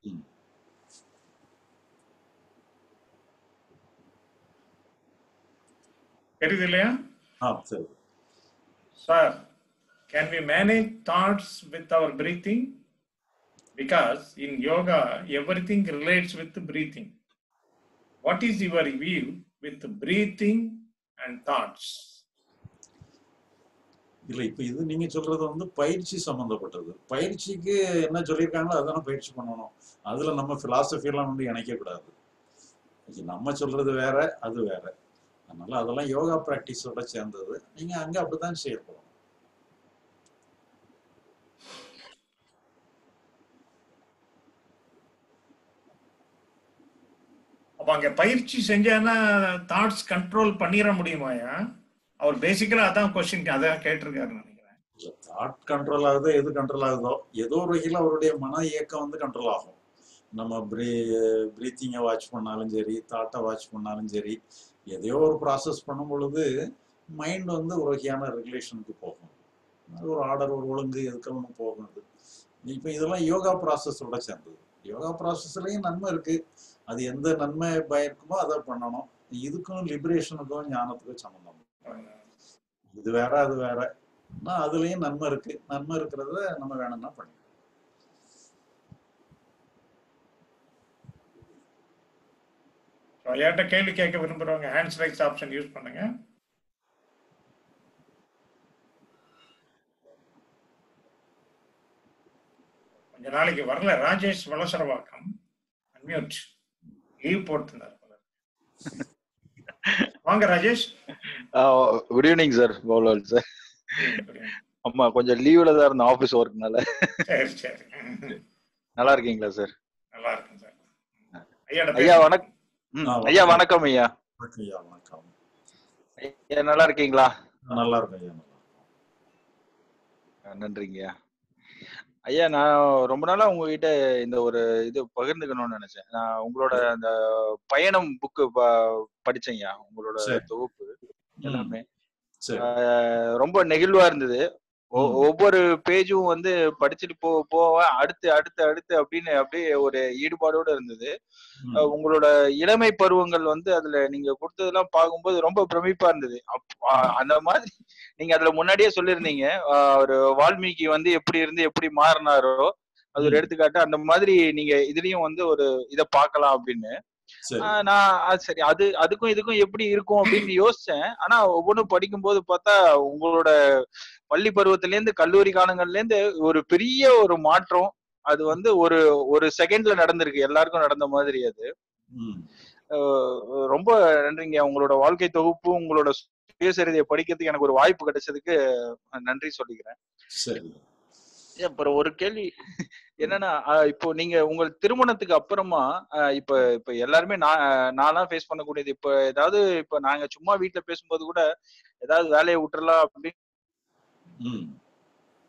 தெரியுது இல்லையா? சரி sir, can we manage thoughts with our breathing? Because in yoga everything relates with breathing. What is your view with breathing and thoughts? இல்ல, இப்ப இது நீங்க சொல்றது வந்து பயிற்சி சம்பந்தப்பட்டது. பயிற்சிக்கு என்ன சொல்லியிருக்காங்களோ அதான பயிற்சி பண்ணணும். அதுல நம்ம பிலாசபி எல்லாம் வந்து இணைக்க கூடாது. நம்ம சொல்றது வேற, அது வேற. அதனால அதெல்லாம் யோகா பிராக்டிஸோட சேர்ந்தது. நீங்க அங்க அப்படித்தான் செய்யப்படும். அப்ப அங்க பயிற்சி செஞ்சானா தாட்ஸ் கண்ட்ரோல் பண்ணிட முடியுமாயா? அவர் பேசிக்கலா அதான் கொஸ்டின், அதான் கேட்டிருக்காரு நினைக்கிறேன். தாட் கண்ட்ரோல் ஆகுதோ எது கண்ட்ரோல் ஆகுதோ, ஏதோ ஒரு வகையில் அவருடைய மன இயக்கம் வந்து கண்ட்ரோல் ஆகும். நம்ம ப்ரீ ப்ரீத்திங்கை வாட்ச் பண்ணாலும் சரி, தாட்டை வாட்ச் பண்ணாலும் சரி, எதையோ ஒரு ப்ராசஸ் பண்ணும் பொழுது மைண்ட் வந்து ஒரு வகையான ரெகுலேஷனுக்கு போகும். அது ஒரு ஆர்டர், ஒரு ஒழுங்கு, எதுக்கெல்லாம் போகும். அது இப்போ இதெல்லாம் யோகா ப்ராசஸோட சேர்ந்தது. யோகா ப்ராசஸ்லையும் நன்மை இருக்கு, அது எந்த நன்மை பயக்குமோ அதை பண்ணணும். இதுக்கும் லிபரேஷனுக்கும் ஞானத்துக்கும் சம்பந்தம். இது வேற அது வேற, அதுலயும் நன்மை இருக்கு. நன்மை இருக்கிறத நம்ம வேணும்னா பண்ணிக்கலாம். யார்கிட்ட கேள்வி கேட்க விரும்புறவங்க ஹேண்ட்ஸ் ரைஸ் ஆப்ஷன் யூஸ் பண்ணுங்க. கொஞ்ச நாளைக்கு வரல ராஜேஷ் வலசரவாக்கம், அன்மியூட், லீவ் போட்டுருந்தார். வாங்க ராஜேஷ். Good evening sir. பவுலர் சார். ஆமா, கொஞ்சம் லீவ்ல தான் இருந்தேன் ஆபீஸ் ஒர்க்னால. சரி சரி. நல்லா இருக்கீங்களா சார்? நல்லா இருக்கேன் சார். ஐயா வணக்கம். ஐயா வணக்கம் ஐயா. வணக்கம் ஐயா, நல்லா இருக்கீங்களா? நல்லா இருக்கேன் ஐயா. நன்றிங்க ஐயா. நான் ரொம்ப நாளா உங்ககிட்ட இந்த ஒரு இது பகிர்ந்துக்கணும்னு நினைச்சேன். நான் உங்களோட அந்த பயணம் புக்கு படிச்சேன்யா, உங்களோட தொகுப்பு எல்லாமே ரொம்ப நெகிழ்வா இருந்தது. ஒவ்வொரு பேஜும் வந்து படிச்சுட்டு போ போவ அடுத்து அடுத்து அடுத்து அப்படின்னு அப்படியே ஒரு ஈடுபாடோட இருந்தது. உங்களோட இளமை பருவங்கள் வந்து அதுல நீங்க கொடுத்ததெல்லாம் பார்க்கும்போது ரொம்ப பிரமிப்பா இருந்தது. அந்த மாதிரி நீங்க அதுல முன்னாடியே சொல்லியிருந்தீங்க, ஒரு வால்மீகி வந்து எப்படி இருந்து எப்படி மாறினாரோ அது ஒரு எடுத்துக்காட்டு. அந்த மாதிரி நீங்க இதுலயும் வந்து ஒரு இதை பார்க்கலாம் அப்படின்னு நான் சரி அது அதுக்கும் இதுக்கும் எப்படி இருக்கும் அப்படின்னு யோசிச்சேன். ஆனா ஒவ்வொன்றும் படிக்கும் போது பார்த்தா உங்களோட பள்ளி பருவத்தில இருந்து கல்லூரி காலங்கள்ல இருந்து ஒரு பெரிய ஒரு மாற்றம் அது வந்து ஒரு ஒரு செகண்ட்ல நடந்திருக்கு, எல்லாருக்கும் நடந்த மாதிரி. அது ரொம்ப நன்றிங்க. உங்களோட வாழ்க்கை தொகுப்பு, உங்களோட சுயசரிதையை படிக்கிறதுக்கு எனக்கு ஒரு வாய்ப்பு கிடைச்சதுக்கு நன்றி சொல்லிக்கிறேன். அப்புறம் ஒரு கேள்வி என்னன்னா, இப்போ நீங்க உங்க திருமணத்துக்கு அப்புறமா இப்ப இப்ப எல்லாருமே நான் நான்லாம் ஃபேஸ் பண்ணக்கூடியது, இப்ப ஏதாவது இப்ப நாங்க சும்மா வீட்டுல பேசும்போது கூட ஏதாவது வேலையை விட்டுறலாம் அப்படின்னு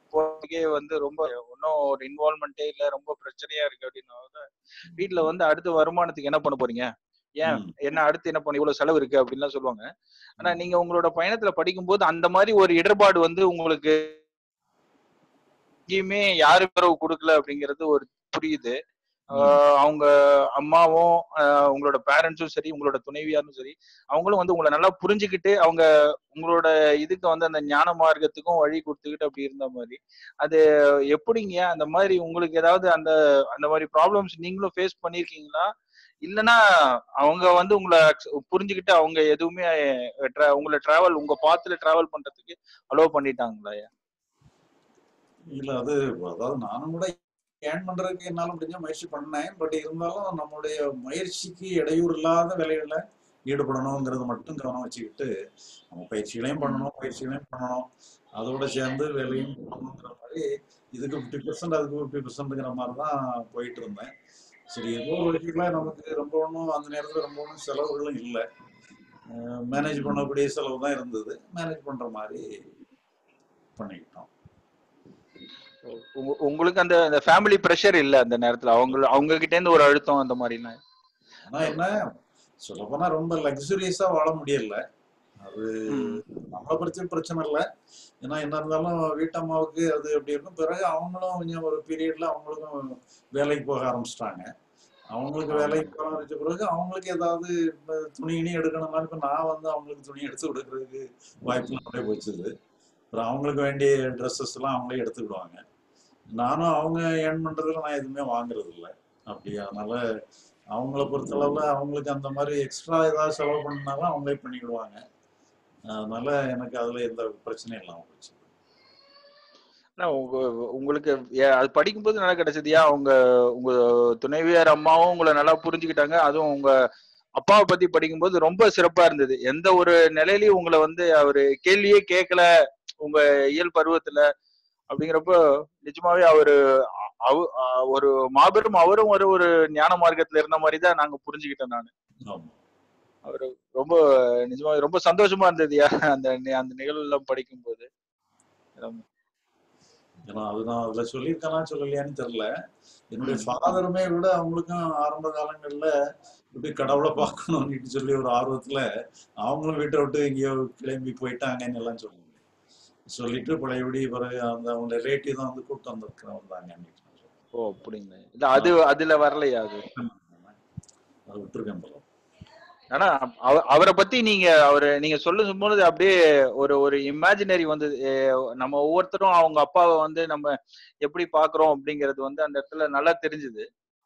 போறதுக்கே வந்து ரொம்ப இன்னும் ஒரு இன்வால்மெண்டே இல்ல, ரொம்ப பிரச்சனையா இருக்கு அப்படின்னா வீட்டுல வந்து அடுத்த வருமானத்துக்கு என்ன பண்ண போறீங்க, ஏன் என்ன அடுத்து என்ன பண்ண இவ்வளவு செலவு இருக்கு அப்படின்லாம் சொல்லுவாங்க. ஆனா நீங்க உங்களோட பயணத்துல படிக்கும்போது அந்த மாதிரி ஒரு இடர்பாடு வந்து உங்களுக்கு எங்கேயுமே யாரும் உறவு கொடுக்கல அப்படிங்கிறது ஒரு புரியுது. அவங்க அம்மாவும் உங்களோட பேரண்ட்ஸும் சரி, உங்களோட துணைவியாரும் சரி, அவங்களும் வந்து உங்களை நல்லா புரிஞ்சுக்கிட்டு அவங்க உங்களோட இதுக்கு வந்து அந்த ஞான மார்க்கத்துக்கும் வழி கொடுத்துக்கிட்டு அப்படி இருந்த மாதிரி அது எப்படிங்க? அந்த மாதிரி உங்களுக்கு ஏதாவது அந்த அந்த மாதிரி ப்ராப்ளம்ஸ் நீங்களும் ஃபேஸ் பண்ணிருக்கீங்களா? இல்லைன்னா அவங்க வந்து உங்களை புரிஞ்சுக்கிட்டு அவங்க எதுவுமே உங்களை டிராவல் உங்க பாத்துல டிராவல் பண்றதுக்கு அலோவ் பண்ணிட்டாங்களா? இல்ல அது அதாவது நானும் கூட ஏர்ன் பண்றதுக்கு என்னால முடிஞ்ச முயற்சி பண்ணேன். பட் இருந்தாலும் நம்மளுடைய முயற்சிக்கு இடையூறு இல்லாத வேலைகள்ல ஈடுபடணுங்கிறது மட்டும் கவனம் வச்சுக்கிட்டு நம்ம பயிற்சிகளையும் பண்ணணும் பயிற்சிகளையும் பண்ணணும் அதோட சேர்ந்து வேலையும் பண்ணணுங்கிற மாதிரி இதுக்கு ஃபிஃப்டி பர்சன்ட் அதுக்கு ஃபிஃப்டி பர்சன்ட்ங்கிற மாதிரி தான் போயிட்டு இருந்தேன். சரி, ஏதோ ஒரு வகையில நமக்கு ரொம்ப ஒன்றும் அந்த நேரத்தில் ரொம்ப ஒன்றும் செலவுகளும் இல்லை, மேனேஜ் பண்ணக்கூடிய செலவு தான் இருந்தது. மேனேஜ் பண்ற மாதிரி பண்ணிக்கிட்டோம். உங்களுக்கு அந்த அந்த ஃபேமிலி பிரஷர் இல்ல அந்த நேரத்துல? அவங்க அவங்க கிட்ட இருந்து ஒரு அழுத்தம் அந்த மாதிரினா? ஆனா என்ன சொல்ல போனா ரொம்ப லக்ஸுரியஸா வாழ முடியல. அது நம்மளை பற்றி பிரச்சனை இல்லை. ஏன்னா என்ன இருந்தாலும் வீட்டம்மாவுக்கு அது எப்படி இருக்கும். பிறகு அவங்களும் கொஞ்சம் ஒரு பீரியட்ல அவங்களுக்கும் வேலைக்கு போக ஆரம்பிச்சிட்டாங்க. அவங்களுக்கு வேலைக்கு போக ஆரம்பிச்ச பிறகு அவங்களுக்கு ஏதாவது துணி இனி எடுக்கணும்னா இப்ப நான் வந்து அவங்களுக்கு துணி எடுத்து கொடுக்கறதுக்கு வாய்ப்பு நிறைய போச்சுது. அப்புறம் அவங்களுக்கு வேண்டிய ட்ரெஸ்ஸஸ் எல்லாம் அவங்களே எடுத்துக்கிடுவாங்க. நானும் அவங்க ஏர்ன் பண்றதுல நான் எதுவுமே வாங்குறது இல்லை அப்படி. அதனால அவங்கள பொறுத்தளவுல அவங்களுக்கு அந்த மாதிரி எக்ஸ்ட்ரா ஏதாவது செலவு பண்ணாலும் அவங்களே பண்ணிக்கிடுவாங்க. அதனால எனக்கு அதுல எந்த பிரச்சனையும் இல்லாம போச்சு. உங்களுக்கு அது படிக்கும்போது நல்லா கிடைச்சதுயா? உங்க உங்க துணைவியார் அம்மாவும் உங்களை நல்லா புரிஞ்சுக்கிட்டாங்க, அதுவும் உங்க அப்பாவை பத்தி படிக்கும்போது ரொம்ப சிறப்பா இருந்தது. எந்த ஒரு நிலையிலயும் உங்களை வந்து அவரு கேள்வியே கேட்கல உங்க இயல் பருவத்துல அப்படிங்கிறப்போ நிஜமாவே அவரு ஒரு மாபெரும் அவரும் ஒரு ஒரு ஞான மார்க்கத்துல இருந்த மாதிரி தான் நாங்க புரிஞ்சுக்கிட்டோம். நானு அவரு ரொம்ப நிஜமாவே ரொம்ப சந்தோஷமா இருந்ததுயா அந்த அந்த நிகழ்வு எல்லாம் படிக்கும் போது. ஏன்னா அது நான் அதுல சொல்லியிருக்கேனா சொல்லலையான்னு தெரியல. என்னுடைய ஃபாதருமே கூட அவங்களுக்கும் ஆரம்ப காலங்கள்ல இப்படி கடவுளை பார்க்கணும்னு சொல்லி ஒரு ஆர்வத்துல அவங்களும் வீட்டை விட்டு எங்கேயோ கிளம்பி போயிட்டாங்கன்னு எல்லாம் சொல்லுங்க சொல்லிட்டு பழையபடி பிறகு அந்த அவங்க ரிலேட்டிவ் தான் வந்து கூப்பிட்டு வந்திருக்கிறேன் வந்தாங்க. ஓ அப்படிங்களா? இல்ல அது அதுல வரலையா? அது அதை விட்டுருக்கேன். ஆனா அவரை பத்தி நீங்க அவரு நீங்க சொல்லும் போது அப்படியே ஒரு ஒரு இமேஜினரி வந்து நம்ம ஒவ்வொருத்தரும் அவங்க அப்பாவை வந்து நம்ம எப்படி பாக்குறோம் அப்படிங்கிறது வந்து அந்த இடத்துல நல்லா தெரிஞ்சுது.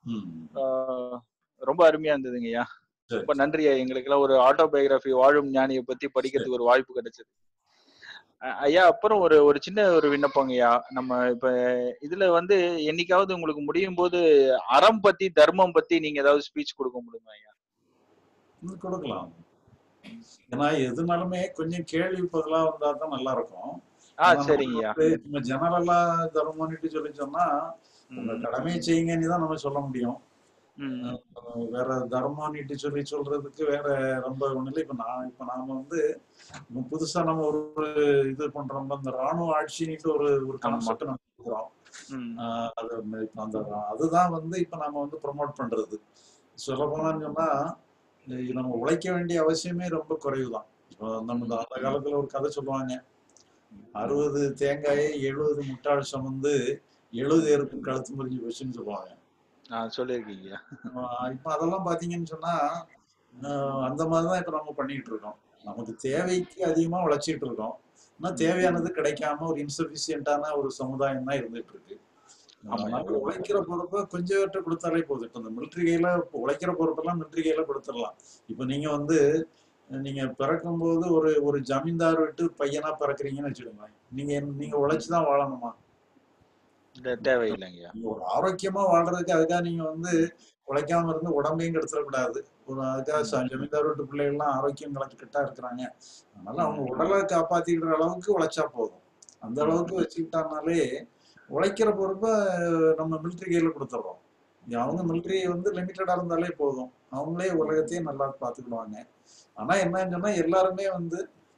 ரொம்ப அருமையா இருந்ததுங்கய்யா. ரொம்ப நன்றியா. எங்களுக்கு எல்லாம் ஒரு ஆட்டோபயோகிராபி வாழும் ஞானியை பத்தி படிக்கிறதுக்கு ஒரு வாய்ப்பு கிடைச்சது ஐயா. அப்புறம் ஒரு ஒரு சின்ன ஒரு விண்ணப்பங்கய்யா. நம்ம இப்ப இதுல வந்து என்னைக்காவது உங்களுக்கு முடியும் போது அறம் பத்தி தர்மம் பத்தி நீங்க ஏதாவது ஸ்பீச் கொடுக்க முடியுமா ஐயா? கொடுக்கலாம். ஏன்னா எதுனாலுமே கொஞ்சம் கேள்வி பதிலாக வந்தா தான் நல்லா இருக்கும். நம்ம ஜெனரலா தர்மம்னு சொல்லி சொன்னா உங்க கடமையை செய்யுங்கன்னு தான் நம்ம சொல்ல முடியும். வேற தர்மம்னு சொல்லி சொல்றதுக்கு வேற ரொம்ப ஒண்ணு இல்லை. இப்ப நான் இப்ப நாம வந்து புதுசா நம்ம ஒரு இது பண்றோம். இந்த ராணுவ ஆட்சின்ட்டு ஒரு ஒரு கான்செப்ட் நம்ம கொடுக்குறோம். அது அந்த அதுதான் வந்து இப்ப நாம வந்து ப்ரொமோட் பண்றது. சொல்ல போனான்னு சொன்னா நம்ம உழைக்க வேண்டிய அவசியமே ரொம்ப குறைவுதான். இப்போ நம்ம அந்த காலத்துல ஒரு கதை சொல்லுவாங்க, அறுபது தேங்காயை எழுபது முட்டாள் சுமந்து எழுபது ஏருக்கு கழுத்து முறிஞ்சு போச்சுன்னு சொல்லுவாங்க. சொல்லிருக்கீங்க. இப்ப அதெல்லாம் பாத்தீங்கன்னு சொன்னா அந்த மாதிரிதான் இப்ப நம்ம பண்ணிட்டு இருக்கோம். நமக்கு தேவைக்கு அதிகமா உழைச்சிட்டு இருக்கோம். ஆனா தேவையானது கிடைக்காம ஒரு இன்சபிஷியன்டான ஒரு சமுதாயம் தான் இருந்துட்டு இருக்கு. உழைக்கிற பொறுப்பை கொஞ்சம் பேர்ட்ட கொடுத்தாலே போதும். இப்ப இந்த மிலிட்ரி கையில உழைக்கிற பொறுப்பெல்லாம் மிலிட்ரி கையில கொடுத்துடலாம். இப்ப நீங்க வந்து நீங்க பிறக்கும் போது ஒரு ஒரு ஜமீன்தார் விட்டு பையனா பிறக்குறீங்கன்னு வச்சுக்கோங்க. நீங்க நீங்க உழைச்சுதான் வாழணுமா? தேவையில்லைங்க. ஒரு ஆரோக்கியமா வாழ்றதுக்கு அதுக்காக நீங்க வந்து உழைக்காம இருந்து உடம்பையும் கெடுத்துடக்கூடாது. ஒரு அதுக்காக ஜமீன்தார் வீட்டு பிள்ளைகள்லாம் ஆரோக்கியம் கலக்கிட்டா இருக்கிறாங்க. அதனால அவங்க உடலை காப்பாத்திக்கிற அளவுக்கு உழைச்சா போதும். அந்த அளவுக்கு வச்சுக்கிட்டானாலே உழைக்கிற பொறுப்பை நம்ம மிலிட்ரி கையில கொடுத்துட்றோம். அவங்க மிலிட்ரி வந்து லிமிட்டடா இருந்தாலே போதும், அவங்களே உலகத்தையும் நல்லா பார்த்துக்கிடுவாங்க. ஆனா என்னன்னு சொன்னா எல்லாருமே வந்து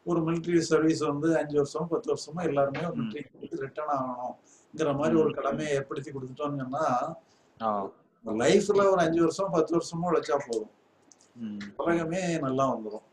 ஒரு மிலிட்ரி சர்வீஸ் வந்து அஞ்சு வருஷம் பத்து வருஷமா எல்லாருமே ஒரு மிலிட்ரி ரிட்டர்ன் ஆகணும்ங்கிற மாதிரி ஒரு கடமையை ஏற்படுத்தி கொடுத்துட்டோம்னு சொன்னா லைஃப்ல ஒரு அஞ்சு வருஷம் பத்து வருஷமும் உழைச்சா போதும், உலகமே நல்லா வந்துடும்.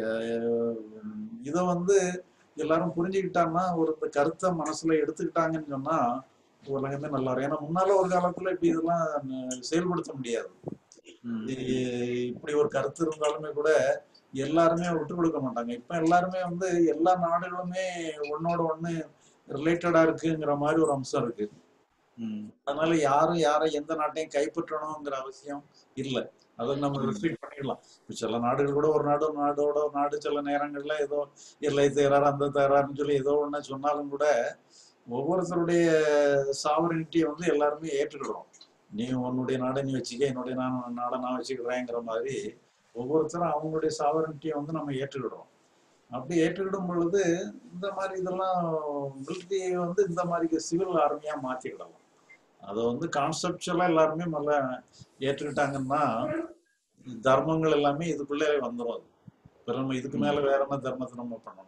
இத வந்து எல்லாரும் புரிஞ்சுக்கிட்டாங்கன்னா, ஒரு இந்த கருத்தை மனசுல எடுத்துக்கிட்டாங்கன்னு சொன்னா உலகமே நல்லா இருக்கும். ஏன்னா முன்னால ஒரு காலத்துல இப்படி இதெல்லாம் செயல்படுத்த முடியாது. இப்படி ஒரு கருத்து இருந்தாலுமே கூட எல்லாருமே விட்டு கொடுக்க மாட்டாங்க. இப்ப எல்லாருமே வந்து எல்லா நாடுகளுமே ஒன்னோட ஒண்ணு ரிலேட்டடா இருக்குங்கிற மாதிரி ஒரு அம்சம் இருக்கு. அதனால யாரும் யாரும் எந்த நாட்டையும் கைப்பற்றணுங்கிற அவசியம் இல்லை. அதை நம்ம ரெஸ்ட்ரிக்ட் பண்ணிடலாம். இப்ப சில நாடுகள் கூட ஒரு நாடு நாடோட நாடு சில நேரங்கள்ல ஏதோ எல்லை தேராறு அந்த தேராருன்னு சொல்லி ஏதோ ஒண்ணு சொன்னாலும் கூட ஒவ்வொருத்தருடைய சாவரினிட்டியை வந்து எல்லாருமே ஏற்றுக்கிடுறோம். நீ உன்னுடைய நாடை நீ வச்சுக்க, என்னுடைய நான் நாடை நான் வச்சுக்கிறேங்கிற மாதிரி ஒவ்வொருத்தரும் அவங்களுடைய சாவரினிட்டியை வந்து நம்ம ஏற்றுக்கிடுறோம். அப்படி ஏற்றுக்கிடும் பொழுது இந்த மாதிரி இதெல்லாம் மிலிட்ரியை வந்து இந்த மாதிரி சிவில் ஆர்மியா மாத்திக்கிடலாம். அதை வந்து கான்செப்டுவலா எல்லாருமே நல்லா ஏற்றுக்கிட்டாங்கன்னா தர்மங்கள் எல்லாமே இதுக்குள்ளே வந்துடும். அது நம்ம இதுக்கு மேல வேற என்ன தர்மத்தை நம்ம பண்ணணும்?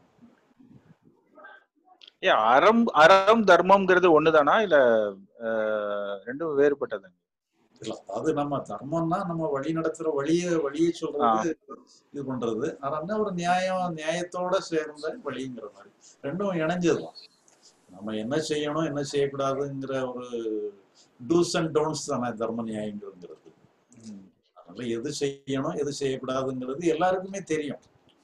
ஏ அறம் அறம் தர்மம்ங்கிறது ஒண்ணுதானா இல்ல ரெண்டும் வேறுபட்டதுங்க? இல்ல, அதாவது நம்ம தர்மம்னா நம்ம வழி நடத்துற வழிய வழியை சொல்றது இது பண்றது. அறம்னா ஒரு நியாயம் நியாயத்தோட சேர்ந்த வழிங்கிற மாதிரி ரெண்டும் இணைஞ்சதுதான். நம்ம என்ன செய்யணும் என்ன செய்யக்கூடாதுங்கிற ஒரு டூஸ் அண்ட் டோன்ட்ஸ் தானே தர்ம நியாயங்கிறது. அதனால எது செய்யணும் எது செய்யக்கூடாதுங்கிறது எல்லாருக்குமே தெரியும்.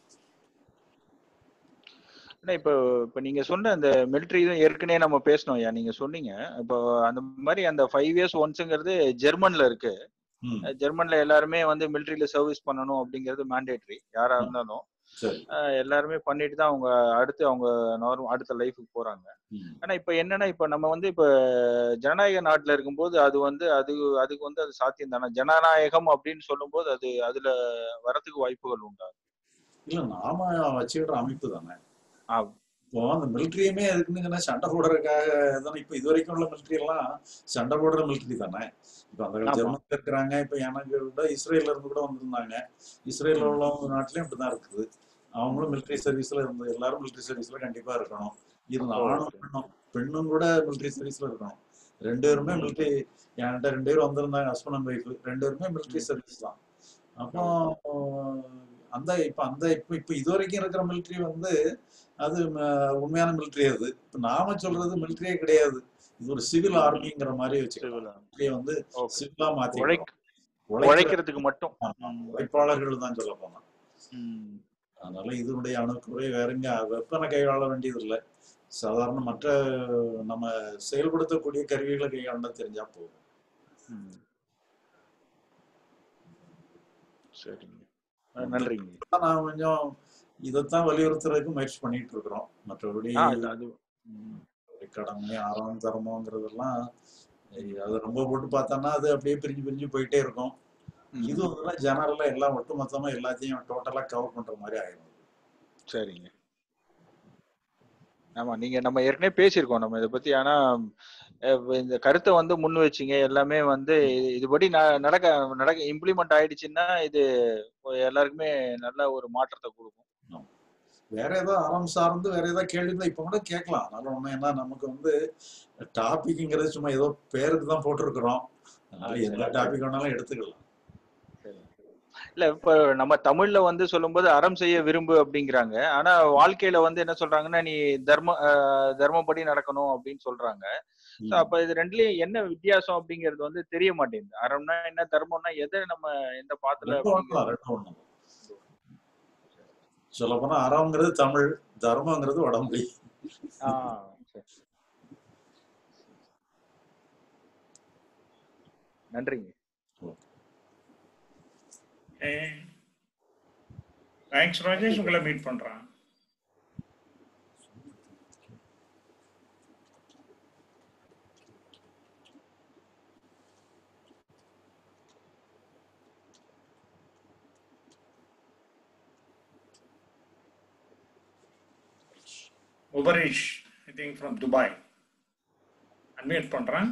இப்போ இப்ப நீங்க சொன்ன அந்த மிலிட்ரி ஏற்கனவே நம்ம பேசணும். ஐயா நீங்க சொன்னீங்க இப்போ அந்த மாதிரி அந்த ஃபைவ் இயர்ஸ் ஒன்ஸுங்கிறது ஜெர்மன்ல இருக்கு. ஜெர்மன்ல எல்லாருமே வந்து மிலிட்ரியில சர்வீஸ் பண்ணணும் அப்படிங்கிறது மேண்டேட்ரி. யாரா இருந்தாலும் எல்லாருமே பண்ணிட்டு தான் அவங்க அடுத்து அவங்க நார்மல் அடுத்த லைஃபுக்கு போறாங்க. ஆனா இப்ப என்னன்னா இப்ப நம்ம வந்து இப்ப ஜனநாயக நாட்டுல இருக்கும்போது அது வந்து அது அதுக்கு வந்து அது சாத்தியம் தானே? ஜனநாயகம் அப்படின்னு சொல்லும் போது அது அதுல வரத்துக்கு வாய்ப்புகள் உண்டா? இல்ல, நாம வச்சுக்கிற அமைப்பு தானே. இப்போ அந்த மிலிட்ரியுமே எதுக்குன்னு சண்டை போடுறதுக்காக தானே. இப்ப இது வரைக்கும் உள்ள மிலிட்ரி எல்லாம் சண்டை போடுற மிலிட்ரி தானே. இப்ப அந்த ஜெர்மன்ல இருக்கிறாங்க. இப்ப எனக்கு விட இஸ்ரேல்ல இருந்து கூட வந்திருந்தாங்க. இஸ்ரேல்ல உள்ளவங்க நாட்டிலயும் இப்படிதான் இருக்குது. அவங்களும் மிலிட்ரி சர்வீஸ்ல இருந்து எல்லாரும் மிலிட்ரி சர்வீஸ்ல கண்டிப்பா இருக்கணும். இருந்த ஆணும் பெண்ணும் பெண்ணும் கூட மிலிட்ரி சர்வீஸ்ல இருக்கணும். ரெண்டு பேருமே மிலிட்ரி என்கிட்ட ரெண்டு பேரும் வந்திருந்தாங்க, ஹஸ்பண்ட் அண்ட் ஒய்ஃப் ரெண்டு பேருமே மிலிட்ரி சர்வீஸ் தான். அப்போ அந்த இப்ப அந்த இப்ப இப்ப இது வரைக்கும் இருக்கிற மிலிட்ரி வந்து அது உண்மையான மிலிட்ரி. அது இப்ப நாம சொல்றது மிலிட்ரியே கிடையாது, இது ஒரு சிவில் ஆர்மிங்கிற மாதிரி வச்சுக்கலாம். வந்து சிவிலா மாத்தி உழைக்கிறதுக்கு மட்டும் உழைப்பாளர்கள் தான் சொல்ல போனா. அதனால இதனுடைய அணுக்குறை வேறங்க வெப்பனை கையாள வேண்டியது இல்லை. சாதாரண மற்ற நம்ம செயல்படுத்தக்கூடிய கருவிகளை கையாள தெரிஞ்சா போதும். சரிங்க, நன்றிங்க. நான் கொஞ்சம் இதைத்தான் வலியுறுத்துறதுக்கு முயற்சி பண்ணிட்டு இருக்கிறோம். மற்றபடி கடமை ஆறாம் தரமோங்கிறதெல்லாம் அது ரொம்ப போட்டு பார்த்தோம்னா அது அப்படியே பிரிஞ்சு பிரிஞ்சு போயிட்டே இருக்கும். இது வந்து ஜெனரலா எல்லாம் ஒட்டுமொத்தமா எல்லாத்தையும் டோட்டலா கவர் பண்ற மாதிரி ஆயிடும். சரிங்க. ஆமா, நீங்க நம்ம ஏற்கனவே பேசியிருக்கோம் நம்ம இதை பத்தி. ஆனா இந்த கருத்தை வந்து முன் வச்சிங்க எல்லாமே வந்து இதுபடி நடக்க நடக்க இம்ப்ளிமெண்ட் ஆயிடுச்சுன்னா இது எல்லாருக்குமே நல்ல ஒரு மாற்றத்தை கொடுக்கும். வேற ஏதோ அறம் சார்ந்து வேற ஏதோ கேள்வி தான் இப்ப கூட கேட்கலாம். அதனால ஒண்ணு என்ன, நமக்கு வந்து டாபிக்ங்கிறது சும்மா ஏதோ பேருக்கு தான் போட்டிருக்கிறோம். அதனால எந்த டாபிக் வேணாலும் எடுத்துக்கலாம். இல்ல இப்ப நம்ம தமிழ்ல வந்து சொல்லும்போது அறம் செய்ய விரும்பு அப்படிங்கிறாங்க. ஆனா வாழ்க்கையில வந்து என்ன சொல்றாங்கன்னா நீ தர்ம தர்மப்படி நடக்கணும் அப்படின்னு சொல்றாங்க. அப்ப இது ரெண்டுலயும் என்ன வித்தியாசம் அப்படிங்கிறது வந்து தெரிய மாட்டேங்குது. அறம்னா என்ன, தர்மம்னா எதை நம்ம எந்த பாத்துல சொல்ல போனா அறம்ங்கிறது தமிழ், தர்மங்கிறது வடமொழி. நன்றிங்க. தேங்க்ஸ் ராஜேஷ், உங்களை மீட் பண்றேன். உபரீஷ், I think from Dubai. Unmute பண்றேன்.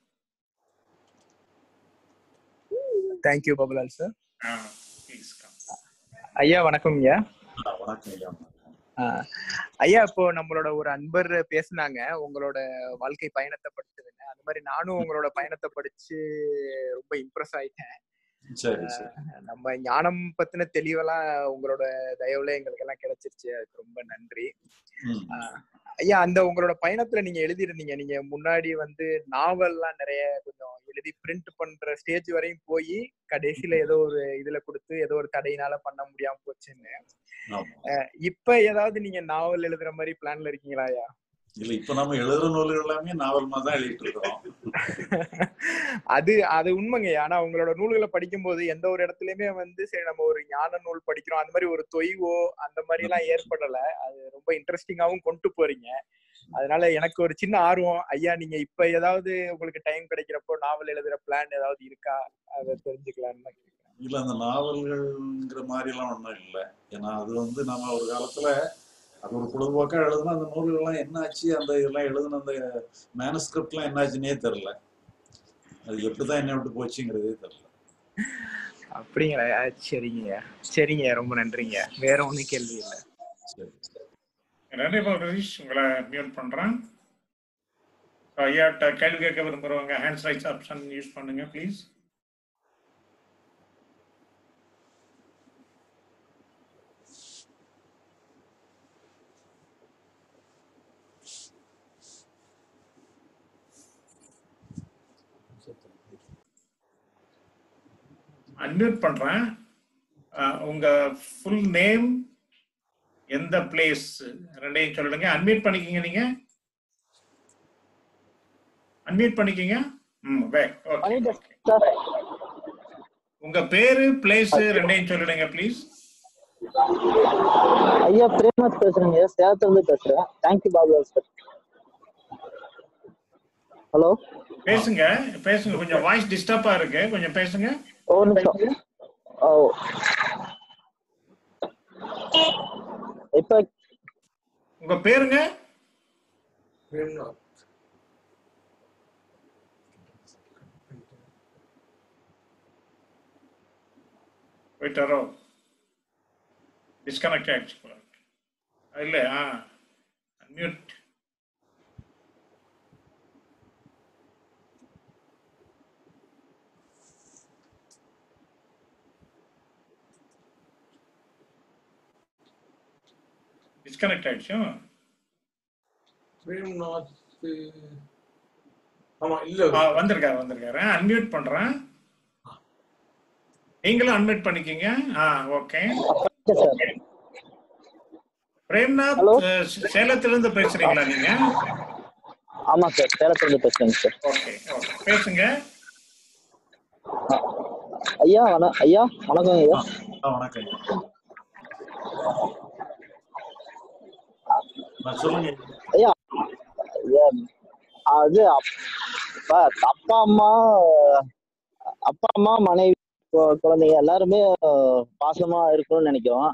Thank you Babalal sir. Ah, please come. ஐயா வணக்கம் ஐயா. வணக்கம் ஐயா. ஆஹ் ஐயா, இப்போ நம்மளோட ஒரு அன்பர் பேசுனாங்க உங்களோட வாழ்க்கை பயணத்தை படிச்சதுங்க. அந்த மாதிரி நானும் உங்களோட பயணத்தை படிச்சு ரொம்ப இம்ப்ரெஸ் ஆயிட்டேன். நம்ம ஞானம் பத்தின தெளிவெல்லாம் உங்களோட தயவுல எங்களுக்கு எல்லாம் கிடைச்சிருச்சு. அதுக்கு ரொம்ப நன்றி. ஐயா, அந்த உங்களோட பயணத்துல நீங்க எழுதிருந்தீங்க, நீங்க முன்னாடி வந்து நாவல்லாம் நிறைய கொஞ்சம் எழுதி பிரிண்ட் பண்ற ஸ்டேஜ் வரையும் போய் கடைசியில ஏதோ ஒரு இதுல கொடுத்து ஏதோ ஒரு தடையினால பண்ண முடியாம போச்சுன்னு. இப்ப ஏதாவது நீங்க நாவல் எழுதுற மாதிரி பிளான்ல இருக்கீங்களா ஐயா? இல்ல, இப்ப நம்ம எழுதுற நூல்கள் எல்லாமே நாவல் மாதிரி தான் எழுதிட்டு இருக்கோம். அது அது உண்மைங்க. ஆனா உங்களோட நூல்களை படிக்கும் போது எந்த ஒரு இடத்துலயுமே வந்து சரி நம்ம ஒரு ஞான நூல் படிக்கிறோம் அந்த மாதிரி ஒரு தொய்வோ அந்த மாதிரி எல்லாம் ஏற்படல. அது ரொம்ப இன்ட்ரெஸ்டிங்காவும் கொண்டு போறீங்க. அதனால எனக்கு ஒரு சின்ன ஆர்வம், ஐயா நீங்க இப்ப ஏதாவது உங்களுக்கு டைம் கிடைக்கிறப்போ நாவல் எழுதுற பிளான் ஏதாவது இருக்கா, அதை தெரிஞ்சுக்கலாம்னு. இல்ல, அந்த நாவல்கள்ங்கிற மாதிரி எல்லாம் ஒண்ணும் இல்லை. ஏன்னா அது வந்து நம்ம ஒரு காலத்துல அது ஒரு பொழுதுபோக்கா எழுதுனா அந்த நூல்கள்லாம் என்ன ஆச்சு, அந்த இதெல்லாம் எழுதுன அந்த மேனுஸ்கிரிப்ட் எல்லாம் என்ன ஆச்சுன்னே தெரியல. அது எப்படிதான் என்ன விட்டு போச்சுங்கிறதே தெரியல. அப்படிங்களா? சரிங்க சரிங்க, ரொம்ப நன்றிங்க. வேற ஒன்னும் கேள்வி இல்லை. சரி, நன்றி ரதீஷ். உங்களை மியூட் பண்றேன். ஐயாட்ட கேள்வி கேட்க விரும்புறவங்க ஹேண்ட்ஸ் ரைஸ் ஆப்ஷன் யூஸ் பண்ணுங்க ப்ளீஸ். அன்மியூட் பண்றேன். உங்க ஃபுல் நேம், எந்த பிளேஸ் ரெண்டையும் சொல்லுங்க. அன்மியூட் பண்ணிக்கங்க. நீங்க அன்மியூட் பண்ணிக்கங்க. ம் ஓகே. உங்க பேரு, பிளேஸ் ரெண்டையும் சொல்லுங்க ப்ளீஸ். ஐயா பிரேமநாத் பேசுறேங்க, சேலத்துல இருந்து பேசுறேன். Thank you Babu sir. ஹலோ, பேசுங்க பேசுங்க. கொஞ்சம் வாய்ஸ் டிஸ்டர்பா இருக்கு, கொஞ்சம் பேசுங்க. ஒரு நிமிஷம். ஓ, இப்ப உங்க பேருங்க? போயிட்டாரோ? டிஸ்கனெக்ட் ஆயிடுச்சு இல்ல? ஆ அன்மியூட். டிஸ்கனெக்ட் ஆயிடுச்சு. ஆமா, இல்ல வந்திருக்காரு வந்திருக்காரு. அன்மியூட் பண்றேன். நீங்களும் அன்மியூட் பண்ணிக்கீங்க. ஆ ஓகே. பிரேம்நாத், சேலத்துல இருந்து பேசுறீங்களா நீங்க? ஆமா சார், சேலத்துல இருந்து பேசுறேங்க சார். ஓகே ஓகே, பேசுங்க ஐயா. ஐயா வணக்கம் ஐயா. வணக்கம். சொல்லுங்க ஐயா. அது அப்பா அம்மா அப்பா அம்மா மனைவி குழந்தைங்க எல்லாருமே பாசமா இருக்கணும்னு நினைக்கிறோம்.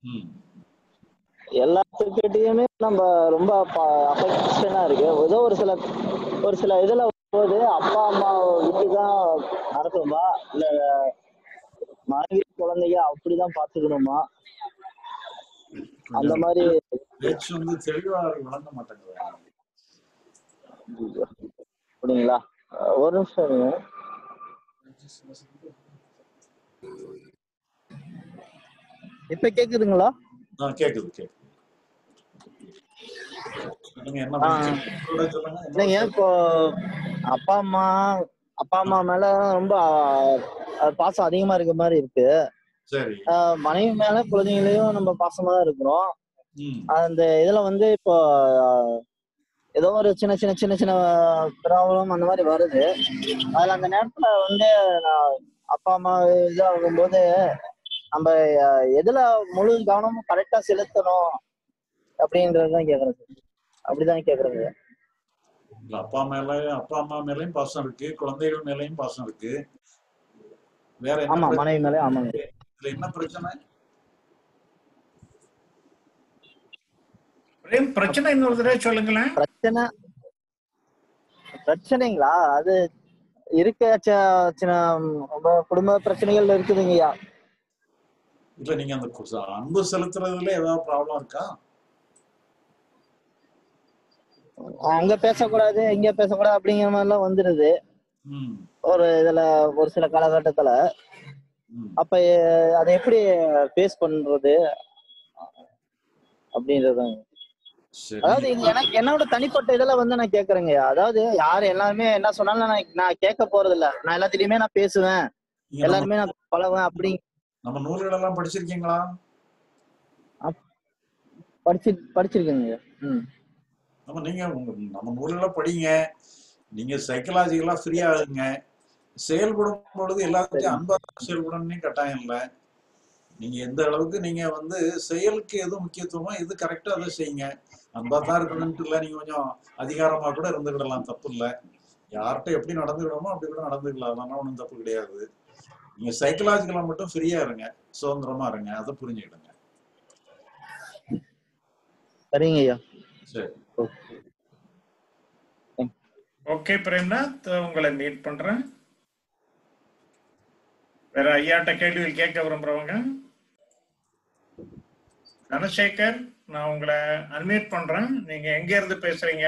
எல்லாத்துக்கிட்டையுமே நம்ம ரொம்ப அஃபெக்ஷனா இருக்கு. ஏதோ ஒரு சில ஒரு சில இதுல போது அப்பா அம்மா விட்டுதான் நடக்கணுமா, இல்ல மனைவி குழந்தைங்க அப்படிதான் பாத்துக்கணுமா, அந்த மாதிரி பேச்சு வந்து தெளிவா வழங்க மாட்டேங்குது. அப்படிங்களா? ஒரு நிமிஷம். இப்ப கேக்குதுங்களா? கேக்குது கேக்குது. இல்லைங்க, இப்போ அப்பா அம்மா அப்பா அம்மா மேல ரொம்ப பாசம் அதிகமா இருக்க மாதிரி இருக்கு. மனைவி மேல குழந்தைங்களையும் நம்ம பாசமா தான் இருக்கிறோம். அந்த இதுல வந்து இப்போ ஏதோ ஒரு சின்ன சின்ன சின்ன சின்ன ப்ராப்ளம் அந்த மாதிரி வருது. அதுல அந்த நேரத்துல வந்து அப்பா அம்மா இதாகும் போது நம்ம எதுல முழு கவனமும் கரெக்டா செலுத்தணும் அப்படின்றதுதான் கேக்குறது. அப்படிதான் கேக்குறது. அப்பா மேல அப்பா அம்மா மேலயும் பாசம் இருக்கு, குழந்தைகள் மேலயும் பாசம் இருக்கு. வேற ஆமா, மனைவி மேலே. ஆமாங்க. இதுல என்ன பிரச்சனை? பிரச்சனை இன்னொரு தடவை சொல்லுங்களேன். பிரச்சனை பிரச்சனைங்களா? அது இருக்க சின்ன குடும்ப பிரச்சனைகள் இருக்குதுங்கய்யா. இல்ல, நீங்க அந்த அன்பு செலுத்துறதுல ஏதாவது ப்ராப்ளம் இருக்கா? அங்க பேசக்கூடாது இங்க பேசக்கூடாது அப்படிங்கிற மாதிரி எல்லாம் வந்துருது ஒரு இதுல ஒரு சில காலகட்டத்துல. அப்ப அதை எப்படி ஃபேஸ் பண்றது அப்படின்றது. அதாவது எனக்கு என்னோட தனிப்பட்ட இதுல வந்து நான் கேக்குறேங்க. அதாவது யாரு எல்லாருமே என்ன சொன்னாலும் நான் நான் கேட்க போறது இல்ல. நான் எல்லாத்திலயுமே நான் பேசுவேன், எல்லாருமே நான் பழகுவேன். அப்படி நம்ம நூல்கள் எல்லாம் படிச்சிருக்கீங்களா? படிச்சு படிச்சிருக்கீங்க. ம் நம்ம நீங்க நம்ம நூல்களை படிங்க. நீங்க சைக்கலாஜிக்கலா ஃப்ரீயா இருங்க. செயல்படும் பொழுது எல்லாத்தையும் அன்பா செயல்படணும்னு கட்டாயம் இல்லை. நீங்க எந்த அளவுக்கு நீங்க வந்து செயலுக்கு எது முக்கியத்துவமோ எது கரெக்டா அதை செய்யுங்க. அன்பா தான் இருக்கணும்ட்டு இல்லை, நீங்க கொஞ்சம் அதிகாரமா கூட இருந்துக்கிடலாம், தப்பு இல்லை. யார்கிட்ட எப்படி நடந்துக்கிடமோ அப்படி கூட நடந்துக்கலாம், அதெல்லாம் ஒன்றும் தப்பு கிடையாது. நீங்க சைக்கலாஜிக்கலா மட்டும் ஃப்ரீயா இருங்க, சுதந்திரமா இருங்க, அதை புரிஞ்சுக்கிடுங்க. சரிங்க ஐயா. சரி, ஓகே பிரேம்நாத், உங்களை மீட் பண்றேன். வேற ஐயாட்ட கேள்வி கேட்க விரும்புறவங்க? தனசேகர், நான் உங்களை அன்மியூட் பண்றேன். நீங்க எங்க இருந்து பேசுறீங்க?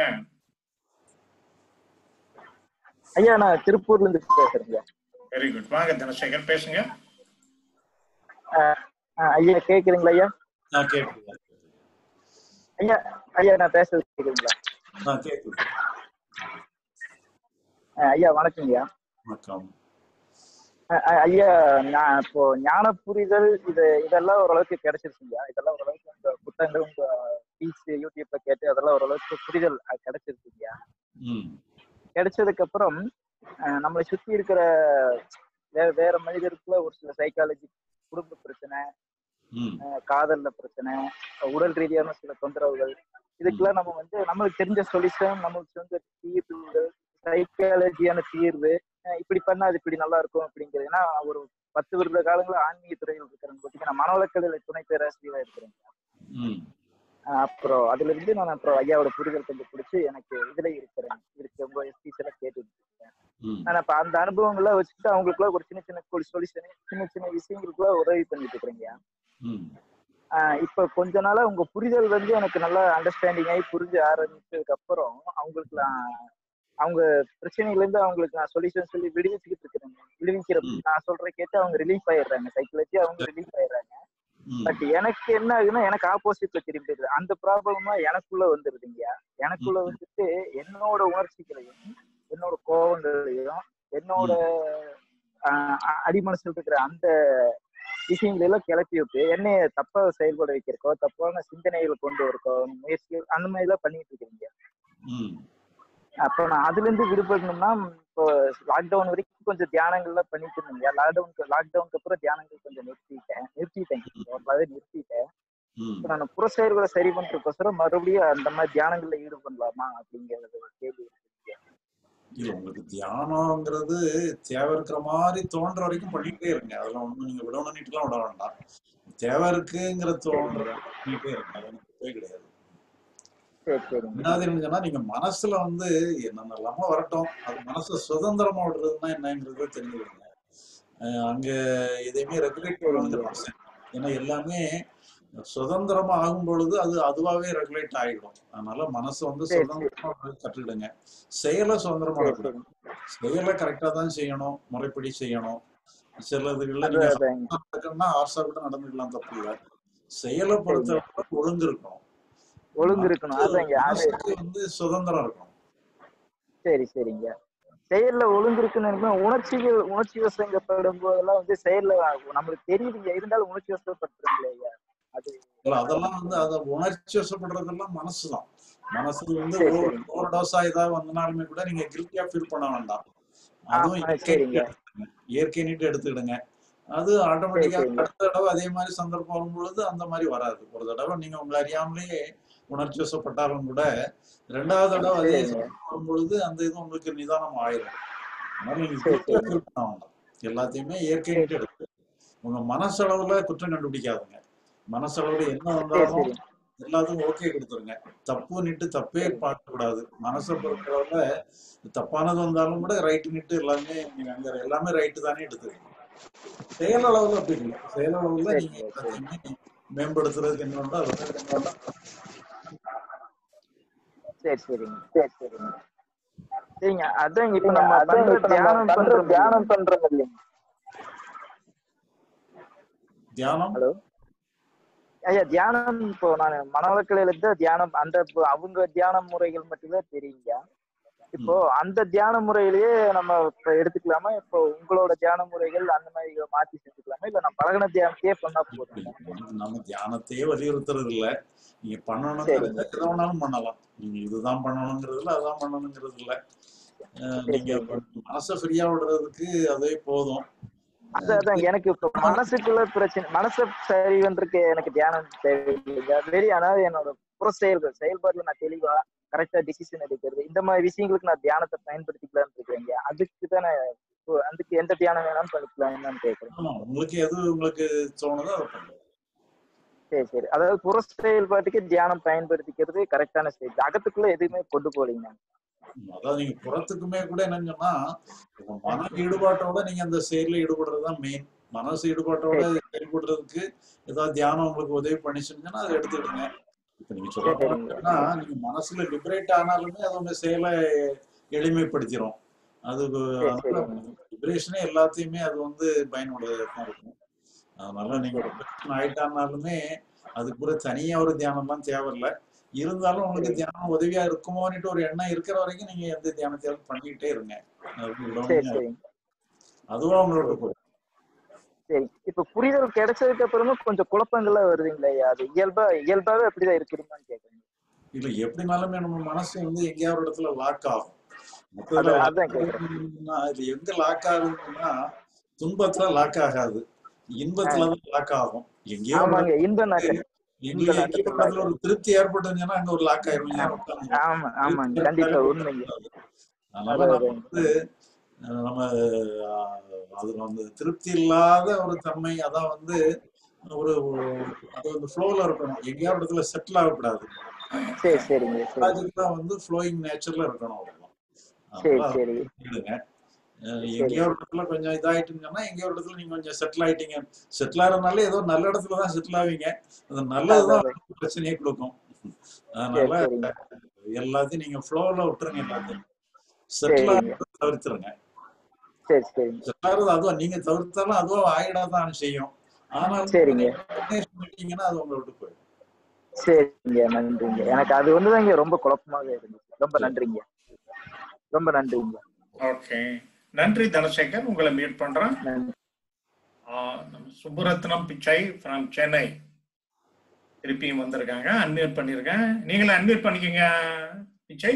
ஐயா, நான் திருப்பூர்ல இருந்து பேசுறேங்க. வெரி குட், வாங்க தனசேகர் பேசுங்க. ஐயா கேக்குறீங்களா? ஐயா கேக்குது. ஐயா ஐயா நான் பேசுறது கேக்குறீங்களா? ஐயா வணக்கங்கய்யா. வணக்கம் ஐயா. நான் இப்போ ஞான புரிதல் இது இதெல்லாம் ஓரளவுக்கு கிடைச்சிருச்சுங்கய்யா. இதெல்லாம் ஓரளவுக்கு இந்த புத்தகங்கள் உங்க பீச் யூடியூப்ல கேட்டு அதெல்லாம் ஓரளவுக்கு புரிதல் கிடைச்சிருச்சுங்கய்யா. கிடைச்சதுக்கு அப்புறம் நம்மளை சுத்தி இருக்கிற வேற வேற மனிதருக்குள்ள ஒரு சில சைக்காலஜி, குடும்ப பிரச்சனை, காதல்ல பிரச்சனை, உடல் ரீதியான சில தொந்தரவுகள், இதுக்கெல்லாம் நம்ம வந்து நம்மளுக்கு தெரிஞ்ச சொல்யூஷன், நம்மளுக்கு வந்து தீர்வுகள், சைக்காலஜியான தீர்வு, இப்படி பண்ணா அது இப்படி நல்லா இருக்கும் அப்படிங்கிறது. ஏன்னா ஒரு பத்து வருட காலங்கள ஆன்மீக துறையில் இருக்கிறேன். பார்த்தீங்கன்னா மனவளக்கலை துணை பேராசிரியரா இருக்கிறேன். அப்புறம் அதுல இருந்து நான் அப்புறம் ஐயாவோட புரிதல் கொஞ்சம் பிடிச்சி எனக்கு இதுல இருக்கிறேன் இருக்கு உங்க ஸ்பீச் எல்லாம் கேட்டுட்டு இருக்கேன். நான் அப்ப அந்த அனுபவங்கள்லாம் வச்சுட்டு அவங்களுக்குள்ள ஒரு சின்ன சின்ன சொல்யூஷன், சின்ன சின்ன விஷயங்களுக்குள்ள உதவி பண்ணிட்டு இருக்கிறேங்க. ஆஹ் இப்ப கொஞ்ச நாளா உங்க புரிதல் வந்து எனக்கு நல்லா அண்டர்ஸ்டாண்டிங் ஆகி புரிஞ்சு ஆரம்பிச்சதுக்கு அப்புறம் அவங்களுக்கு நான் அவங்க பிரச்சனைகள்ல இருந்து அவங்களுக்கு நான் சொல்யூஷன் சொல்லி விடுவிச்சுக்கிட்டு இருக்கிறேன். விடுவிக்கிற நான் சொல்றேன் கேட்டு அவங்க ரிலீஃப் ஆயிடுறாங்க, சைக்காலஜி அவங்க ரிலீஃப் ஆயிடுறாங்க. பட் எனக்கு என்ன ஆகுதுன்னா எனக்கு ஆப்போசிட்ல திரும்பிடுது. அந்த ப்ராப்ளமா எனக்குள்ள வந்துருதுங்க. எனக்குள்ள வந்துட்டு என்னோட உணர்ச்சிகளையும் என்னோட கோபங்களையும் என்னோட ஆஹ் அடிமனசுல இருக்கிற அந்த விஷயங்கள் எல்லாம் கிளப்பி விட்டு என்னைய தப்பா செயல்பட வைக்கிறக்கோ, தப்பான சிந்தனைகள் கொண்டு வரக்கோ முயற்சிகள் அந்த மாதிரி எல்லாம் பண்ணிட்டு இருக்கிறீங்க. அப்ப நான் அதுல இருந்து விடுபடணும்னா இப்போ லாக்டவுன் வரைக்கும் கொஞ்சம் தியானங்கள்லாம் பண்ணிட்டு இருந்தீங்க. லாக்டவுனுக்கு லாக்டவுனுக்கு அப்புறம் தியானங்கள் கொஞ்சம் நிறுத்திட்டேன் நிறுத்திட்டேன் ஓரளவு நிறுத்திட்டேன். இப்போ நான் புற செயல்களை சரி பண்றதுக்கோசரம் மறுபடியும் அந்த மாதிரி தியானங்கள்ல ஈடுபடலாமா அப்படிங்கிறது ஒரு கேள்வி இருக்கு. இல்ல, உங்களுக்கு தியானம்ங்கிறது தேவை இருக்கிற மாதிரி தோன்ற வரைக்கும் பண்ணிட்டே இருங்க. அதெல்லாம் ஒண்ணும் நீங்க விடணும்னுட்டுலாம் விட வேண்டாம். தேவை இருக்குங்கிற தோன்ற பண்ணிட்டே இருங்க, அது எனக்கு தேவை கிடையாது. என்னதுன்னா நீங்க மனசுல வந்து என்னென்னலாமோ வரட்டும், அது மனசு சுதந்திரமா விடுறதுன்னா என்னங்கிறத தெரிஞ்சுக்கணும். அங்க எதையுமே ரெகுலேட் பண்ணணுங்கிற அவசியம். ஏன்னா எல்லாமே சுதந்திரமா ஆகும் பொழுது அது அதுவாவே ரெகுலேட் ஆகிடும். அதனால மனசை வந்து சுதந்திரமா கற்றுக்கிடுங்க. செயலை சுதந்திரமா இருக்கணும். செயலை கரெக்டா தான் செய்யணும், முறைப்படி செய்யணும். சிலதுகள்ல நீங்க ஆர்சா கூட நடந்துக்கலாம், தப்பு இல்லை. செயலை பொறுத்த ஒழுங்கு இருக்கணும், ஒழுங்கு இருக்கணும். வந்து சுதந்திரம் இருக்கணும். சரி சரிங்க. செயல்ல ஒழுங்கு இருக்குன்னு உணர்ச்சிகள் உணர்ச்சி வசப்படும் போதெல்லாம் வந்து செயல்ல நம்மளுக்கு தெரியுது, இருந்தாலும் உணர்ச்சி வசப்படுறீங்களா? அது அதெல்லாம் வந்து அத உணர்ச்சி வசப்படுறதெல்லாம் மனசுதான். மனசு வந்து ஓவர் டோஸா ஏதாவது வந்தனாலுமே கூட நீங்க கில்ட்டியா ஃபீல் பண்ண வேண்டாம். அதுவும் இயற்கை நீட்டு எடுத்துக்கிடுங்க. அது ஆட்டோமேட்டிக்கா அடுத்த தடவை அதே மாதிரி சந்தர்ப்பம் வரும் பொழுது அந்த மாதிரி வராது. ஒரு தடவை நீங்க உங்களை அறியாமலேயே உணர்ச்சி வசப்பட்டாலும் கூட ரெண்டாவது தடவை அதே வரும் பொழுது அந்த இது உங்களுக்கு நிதானம் ஆயிரும். அதனால நீங்க கில்ட்டியா ஃபீல் பண்ண வேண்டாம். எல்லாத்தையுமே இயற்கை நீட்டு எடுத்து உங்க மனசளவுல குற்றம் கண்டுபிடிக்காதுங்க. மனசளவுல என்ன வந்தாலும் எல்லாத்துக்கும் ஓகே கொடுத்துருங்க. தப்பு நிட்டு தப்பே பார்க்க கூடாது. மனசை பொறுத்தளவுல தப்பானது வந்தாலும் கூட ரைட்டு நிட்டு எல்லாமே அங்க எல்லாமே ரைட்டு தானே எடுத்துருங்க. செயலளவுல அப்படி இல்லை. செயலளவுல நீங்க எல்லாத்தையுமே மேம்படுத்துறதுக்கு என்ன சரி சரிங்க சரி சரிங்க சரிங்க. அதான் இப்ப நம்ம பண்ற தியானம் பண்ற தியானம் பண்றது இல்லைங்க. தியானம் ஹலோ ஐயா, தியானம் இப்போ நான் மனவளக்கலையில இருந்து தியானம் அந்த அவங்க தியான முறைகள் மட்டும்தான் தெரியுங்க. இப்போ அந்த தியான முறையிலேயே நம்ம இப்ப எடுத்துக்கலாமா? இப்போ உங்களோட தியான முறைகள் அந்த மாதிரி மாத்தி செஞ்சுக்கலாமா, இல்ல நான் பழகின தியானத்தையே பண்ணா போதும்? நம்ம தியானத்தையே வலியுறுத்துறது இல்ல. நீங்க பண்ணணுங்கிறத எதை வேணாலும் பண்ணலாம். நீங்க இதுதான் பண்ணணுங்கிறதுல அதான் பண்ணணுங்கிறது இல்ல. நீங்க மனசை ஃப்ரீயா விடுறதுக்கு அதே போதும். அதான் எனக்கு இப்ப மனசுக்குள்ள பிரச்சனை, மனசை சரி பண்றதுக்கு எனக்கு தியானம் தேவையில்லைங்க. வெறி அதாவது என்னோட புற செயல்கள் செயல்பாடுல நான் தெளிவா கரெக்டா டிசிஷன் எடுக்கிறது, இந்த மாதிரி விஷயங்களுக்கு நான் தியானத்தை பயன்படுத்திக்கலாம்னு இருக்கேங்க. அதுக்கு தானே அதுக்கு எந்த தியானம் வேணாலும் பண்ணிக்கலாம்னு கேட்கறேன். உங்களுக்கு எது உங்களுக்கு தோணுதோ அதை பண்ணுங்க. சரி சரி. அதாவது புற செயல்பாட்டுக்கு தியானம் பயன்படுத்திக்கிறது கரெக்டான ஸ்டேஜ், அகத்துக்குள்ள எதுவுமே கொண்டு போலீங்க. அதாவது நீங்க புறத்துக்குமே கூட என்னங்கன்னா மன ஈடுபாட்டோட நீங்க அந்த செயல்ல ஈடுபடுறதுதான் மெயின். மனசு ஈடுபாட்டோட செயல்படுறதுக்கு ஏதாவது தியானம் உங்களுக்கு உதவி பண்ணிச்சுன்னா அதை எடுத்துக்கிடுங்க. இப்ப நீங்க சொல்ல போனா நீங்க மனசுல லிபரேட் ஆனாலுமே அது உங்க செயலை எளிமைப்படுத்திடும். அது லிபரேஷனே எல்லாத்தையுமே அது வந்து பயனுள்ளதான் இருக்கும். அதனால நீங்க ஆயிட்டானாலுமே அதுக்கு கூட தனியா ஒரு தியானம்லாம் தேவையில்லை. இருந்தாலும் உங்களுக்கு தியானம் உதவியா இருக்குமோன்னுட்டு ஒரு எண்ணம் இருக்கிற வரைக்கும் நீங்க எந்த தியானத்தையாவது பண்ணிக்கிட்டே இருங்க. அதுவா உங்களோட போய் சரி. இப்ப புரிதல் கிடைச்சதுக்கு அப்புறமும் கொஞ்சம் குழப்பங்கள்லாம் வருதுங்களா? அது இயல்பா இயல்பாவே அப்படிதான் இருக்குதுன்னு கேட்கறேன். இல்ல எப்படினாலுமே நம்ம மனசு வந்து எங்கேயாவது ஒரு இடத்துல லாக் ஆகும். இது எங்க லாக் ஆகுதுன்னா துன்பத்துல லாக் ஆகாது, இன்பத்துலதான் லாக் ஆகும். எங்கேயோ ஒரு திருப்தி ஏற்பட்டுச்சுன்னா அங்க ஒரு லாக் ஆயிரும். அதனால நம்ம வந்து நம்ம அதுல வந்து திருப்தி இல்லாத ஒரு தன்மை, அதான் வந்து ஒரு அது வந்து ஃப்ளோல இருக்கணும். எங்கேயாவது இடத்துல செட்டில் ஆகக்கூடாது. அதுக்குதான் வந்து ஃப்ளோயிங் நேச்சர்ல இருக்கணும். அவ்வளவுதான். எங்கேயோ ஒரு இடத்துல கொஞ்சம் இதாயிட்டுங்கன்னா எங்கேயோ ஒரு இடத்துல நீங்க கொஞ்சம் செட்டில் ஆயிட்டீங்க. செட்டில் ஆகிறதுனால ஏதோ நல்ல இடத்துலதான் செட்டில் ஆவீங்க. அது நல்லதுதான் பிரச்சனையே கொடுக்கும். அதனால எல்லாத்தையும் நீங்க ஃப்ளோல விட்டுருங்க. எல்லாத்தையும் செட்டில் ஆகிறது தவிர்த்துருங்க. செட்டில் ஆகிறது அதுவும் நீங்க தவிர்த்தாலும் அதுவும் ஆயிடாதான் செய்யும். ஆனாலும் பண்ணிட்டீங்கன்னா அது உங்களை விட்டு போயிடும். சரிங்க, நன்றிங்க. எனக்கு அது ஒண்ணுதான் ரொம்ப குழப்பமாக இருந்துச்சு. ரொம்ப நன்றிங்க, ரொம்ப நன்றிங்க. ஓகே, நன்றி தனசேகர். உங்களை மீட் பண்றேன். சுப்புரத்னம் பிச்சை ஃப்ரம் சென்னை திருப்பியும் வந்திருக்காங்க. அன்மியூட் பண்ணிருக்கேன். நீங்களும் அன்மியூட் பண்ணிக்கங்க பிச்சை.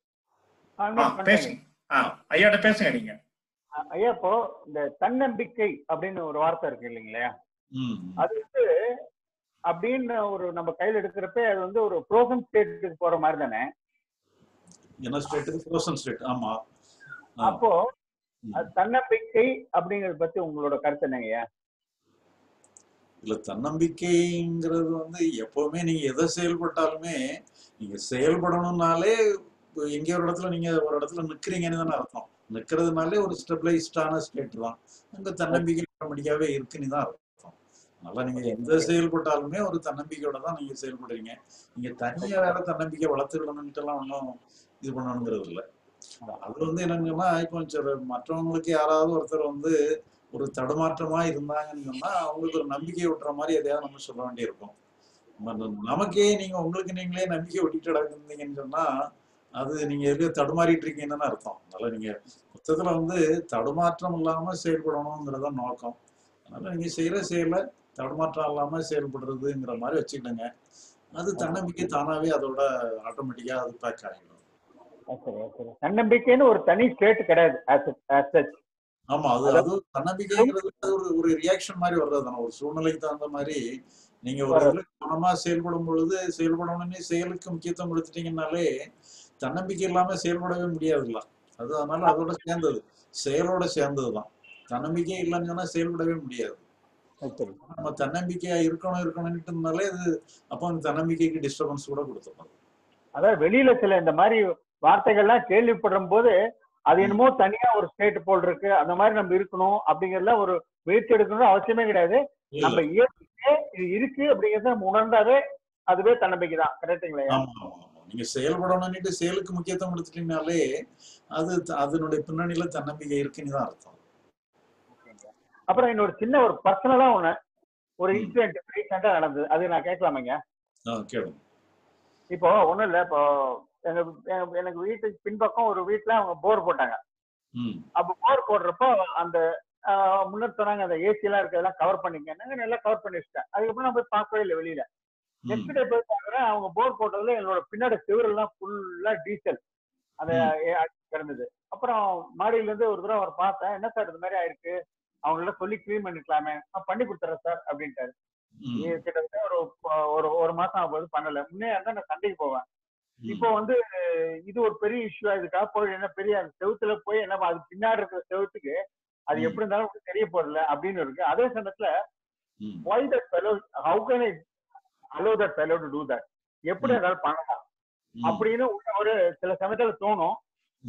பேசுங்க. ஐயாட்ட பேசுங்க நீங்க. ஐயா, இப்போ இந்த தன்னம்பிக்கை அப்படின்னு ஒரு வார்த்தை இருக்கு இல்லைங்களா? அது வந்து அப்படின்னு ஒரு நம்ம கையில எடுக்கிறப்ப அது வந்து ஒரு ஃப்ரோசன் ஸ்டேட்டுக்கு போற மாதிரி தானே? என்ன ஸ்டேட்? Frozen state. ஆமா. அப்போ தன்னம்பிக்கை அப்படிங்கறத பத்தி உங்களோட கருத்து என்னங்கய்யா? இல்ல, தன்னம்பிக்கைங்கிறது வந்து எப்பவுமே நீங்க எதை செயல்பட்டாலுமே நீங்க செயல்படணும்னாலே எங்கேயோ ஒரு இடத்துல நீங்க ஒரு இடத்துல நிக்கிறீங்கன்னு தானே அர்த்தம். நிக்கிறதுனாலே ஒரு ஸ்டெபிளைஸ்டான ஸ்டேட் தான். அங்க தன்னம்பிக்கை ஆட்டோமேட்டிக்காவே இருக்குன்னு தான் அர்த்தம். அதனால நீங்க எந்த செயல்பட்டாலுமே ஒரு தன்னம்பிக்கையோட தான் நீங்க செயல்படுறீங்க. நீங்க தனியா வேற தன்னம்பிக்கை வளர்த்துக்கணும்னுட்டு எல்லாம் ஒன்றும் இது பண்ணணுங்கிறது இல்லை. அது வந்து என்னங்கன்னா இப்போ மற்றவங்களுக்கு யாராவது ஒருத்தர் வந்து ஒரு தடுமாற்றமா இருந்தாங்கன்னு சொன்னா அவங்களுக்கு ஒரு நம்பிக்கை விட்டுற மாதிரி எதையாவது நம்ம சொல்ல வேண்டியிருக்கும். நமக்கே நீங்க உங்களுக்கு நீங்களே நம்பிக்கை விட்டுட்டு இருந்தீங்கன்னு சொன்னா அது நீங்க எதுலையோ தடுமாறிட்டு இருக்கீங்கன்னு அர்த்தம். அதனால நீங்க மொத்தத்துல வந்து தடுமாற்றம் இல்லாம செயல்படணுங்கிறத நோக்கம். அதனால நீங்க செய்யற செயலை தடுமாற்றம் இல்லாம செயல்படுறதுங்கிற மாதிரி வச்சுக்கிடுங்க. அது தன்னம்பிக்கை தானாவே அதோட ஆட்டோமேட்டிக்கா அது பேக் ஆகிடும். தன்னம்பிக்கைன்னு ஒரு தனி ஸ்டேட் கிடையாது. ஆமா, அது அது தன்னம்பிக்கைங்கிறது ஒரு ஒரு ரியாக்ஷன் மாதிரி வர்றதுதானே. ஒரு சூழ்நிலைக்கு தகுந்த மாதிரி நீங்க ஒரு இதுல கவனமா செயல்படும் பொழுது செயல்படணும்னே செயலுக்கு முக்கியத்துவம் கொடுத்துட்டீங்கன்னாலே தன்னம்பிக்கை இல்லாம செயல்படவே முடியாதுல்ல. அது அதனால அதோட சேர்ந்தது, செயலோட சேர்ந்ததுதான். தன்னம்பிக்கை இல்லைன்னு சொன்னா செயல்படவே முடியாது. நம்ம தன்னம்பிக்கையா இருக்கணும் இருக்கணும்னாலே அது அப்போ அந்த தன்னம்பிக்கைக்கு டிஸ்டர்பன்ஸ் கூட கொடுத்துருக்கோம். அதாவது வெளியில சில இந்த மாதிரி வார்த்தைகள்லாம் கேள்விப்படும் போது அது என்னமோ தனியா ஒரு ஸ்டேட் போல் இருக்கு, அந்த மாதிரி நம்ம இருக்கணும் அப்படிங்கறதுல ஒரு முயற்சி எடுக்கணும் அவசியமே கிடையாது. நம்ம இயற்கையே இது இருக்கு அப்படிங்கறத நம்ம உணர்ந்தாவே அதுவே தன்னம்பிக்கை தான். கரெக்டுங்களா? நீங்க செயல்படணும்னுட்டு செயலுக்கு முக்கியத்துவம் கொடுத்துட்டீங்கனாலே அது அதனுடைய பின்னணியில தன்னம்பிக்கை இருக்குன்னு தான் அர்த்தம். அப்புறம் இன்னொரு சின்ன ஒரு பர்சனலா ஒண்ணு ஒரு இன்சிடென்ட் ரீசெண்டா நடந்தது, அது நான் கேட்கலாமேங்க? கேளுங்க. இப்போ ஒண்ணும் இல்ல, இப்போ எங்க எனக்கு வீட்டுக்கு பின்பக்கம் ஒரு வீட்டுல அவங்க போர் போட்டாங்க. அப்ப போர் போடுறப்போ அந்த முன்னாடி சொன்னாங்க அந்த ஏசி எல்லாம் இருக்கிறதெல்லாம் கவர் பண்ணிக்கங்க, எல்லாம் கவர் பண்ணி வச்சுட்டேன். அதுக்கப்புறம் நான் போய் பார்க்கவே இல்லை வெளியில. நெக்ஸ்ட் டே போய் பாக்குறேன், அவங்க போர் போட்டதுல என்னோட பின்னாடி செவரு எல்லாம் ஃபுல்லா டீசல் அந்த கிடந்தது. அப்புறம் மாடியில இருந்து ஒரு தடவை அவர் பார்த்தேன், என்ன சார் இது மாதிரி ஆயிருக்கு, அவங்கள சொல்லி கிளீன் பண்ணிக்கலாமே, நான் பண்ணி கொடுத்துறேன் சார் அப்படின்ட்டாரு. கிட்டத்தட்ட ஒரு ஒரு ஒரு மாசம் ஆகும்போது பண்ணல. முன்னே இருந்தா நான் சண்டைக்கு போவேன். இப்போ வந்து இது ஒரு பெரிய இஷ்யூ. இதுக்காக போய் என்ன பெரிய அந்த செவுத்துல போய் என்ன அது பின்னாடி இருக்கிற செவுத்துக்கு அது எப்படி இருந்தாலும் தெரிய போறல அப்படின்னு இருக்கு. அதே சமயத்துல why that fellow, how can I allow that fellow to do that, எப்படி இருந்தாலும் பண்ணலாம் அப்படின்னு ஒரு சில சமயத்துல தோணும்.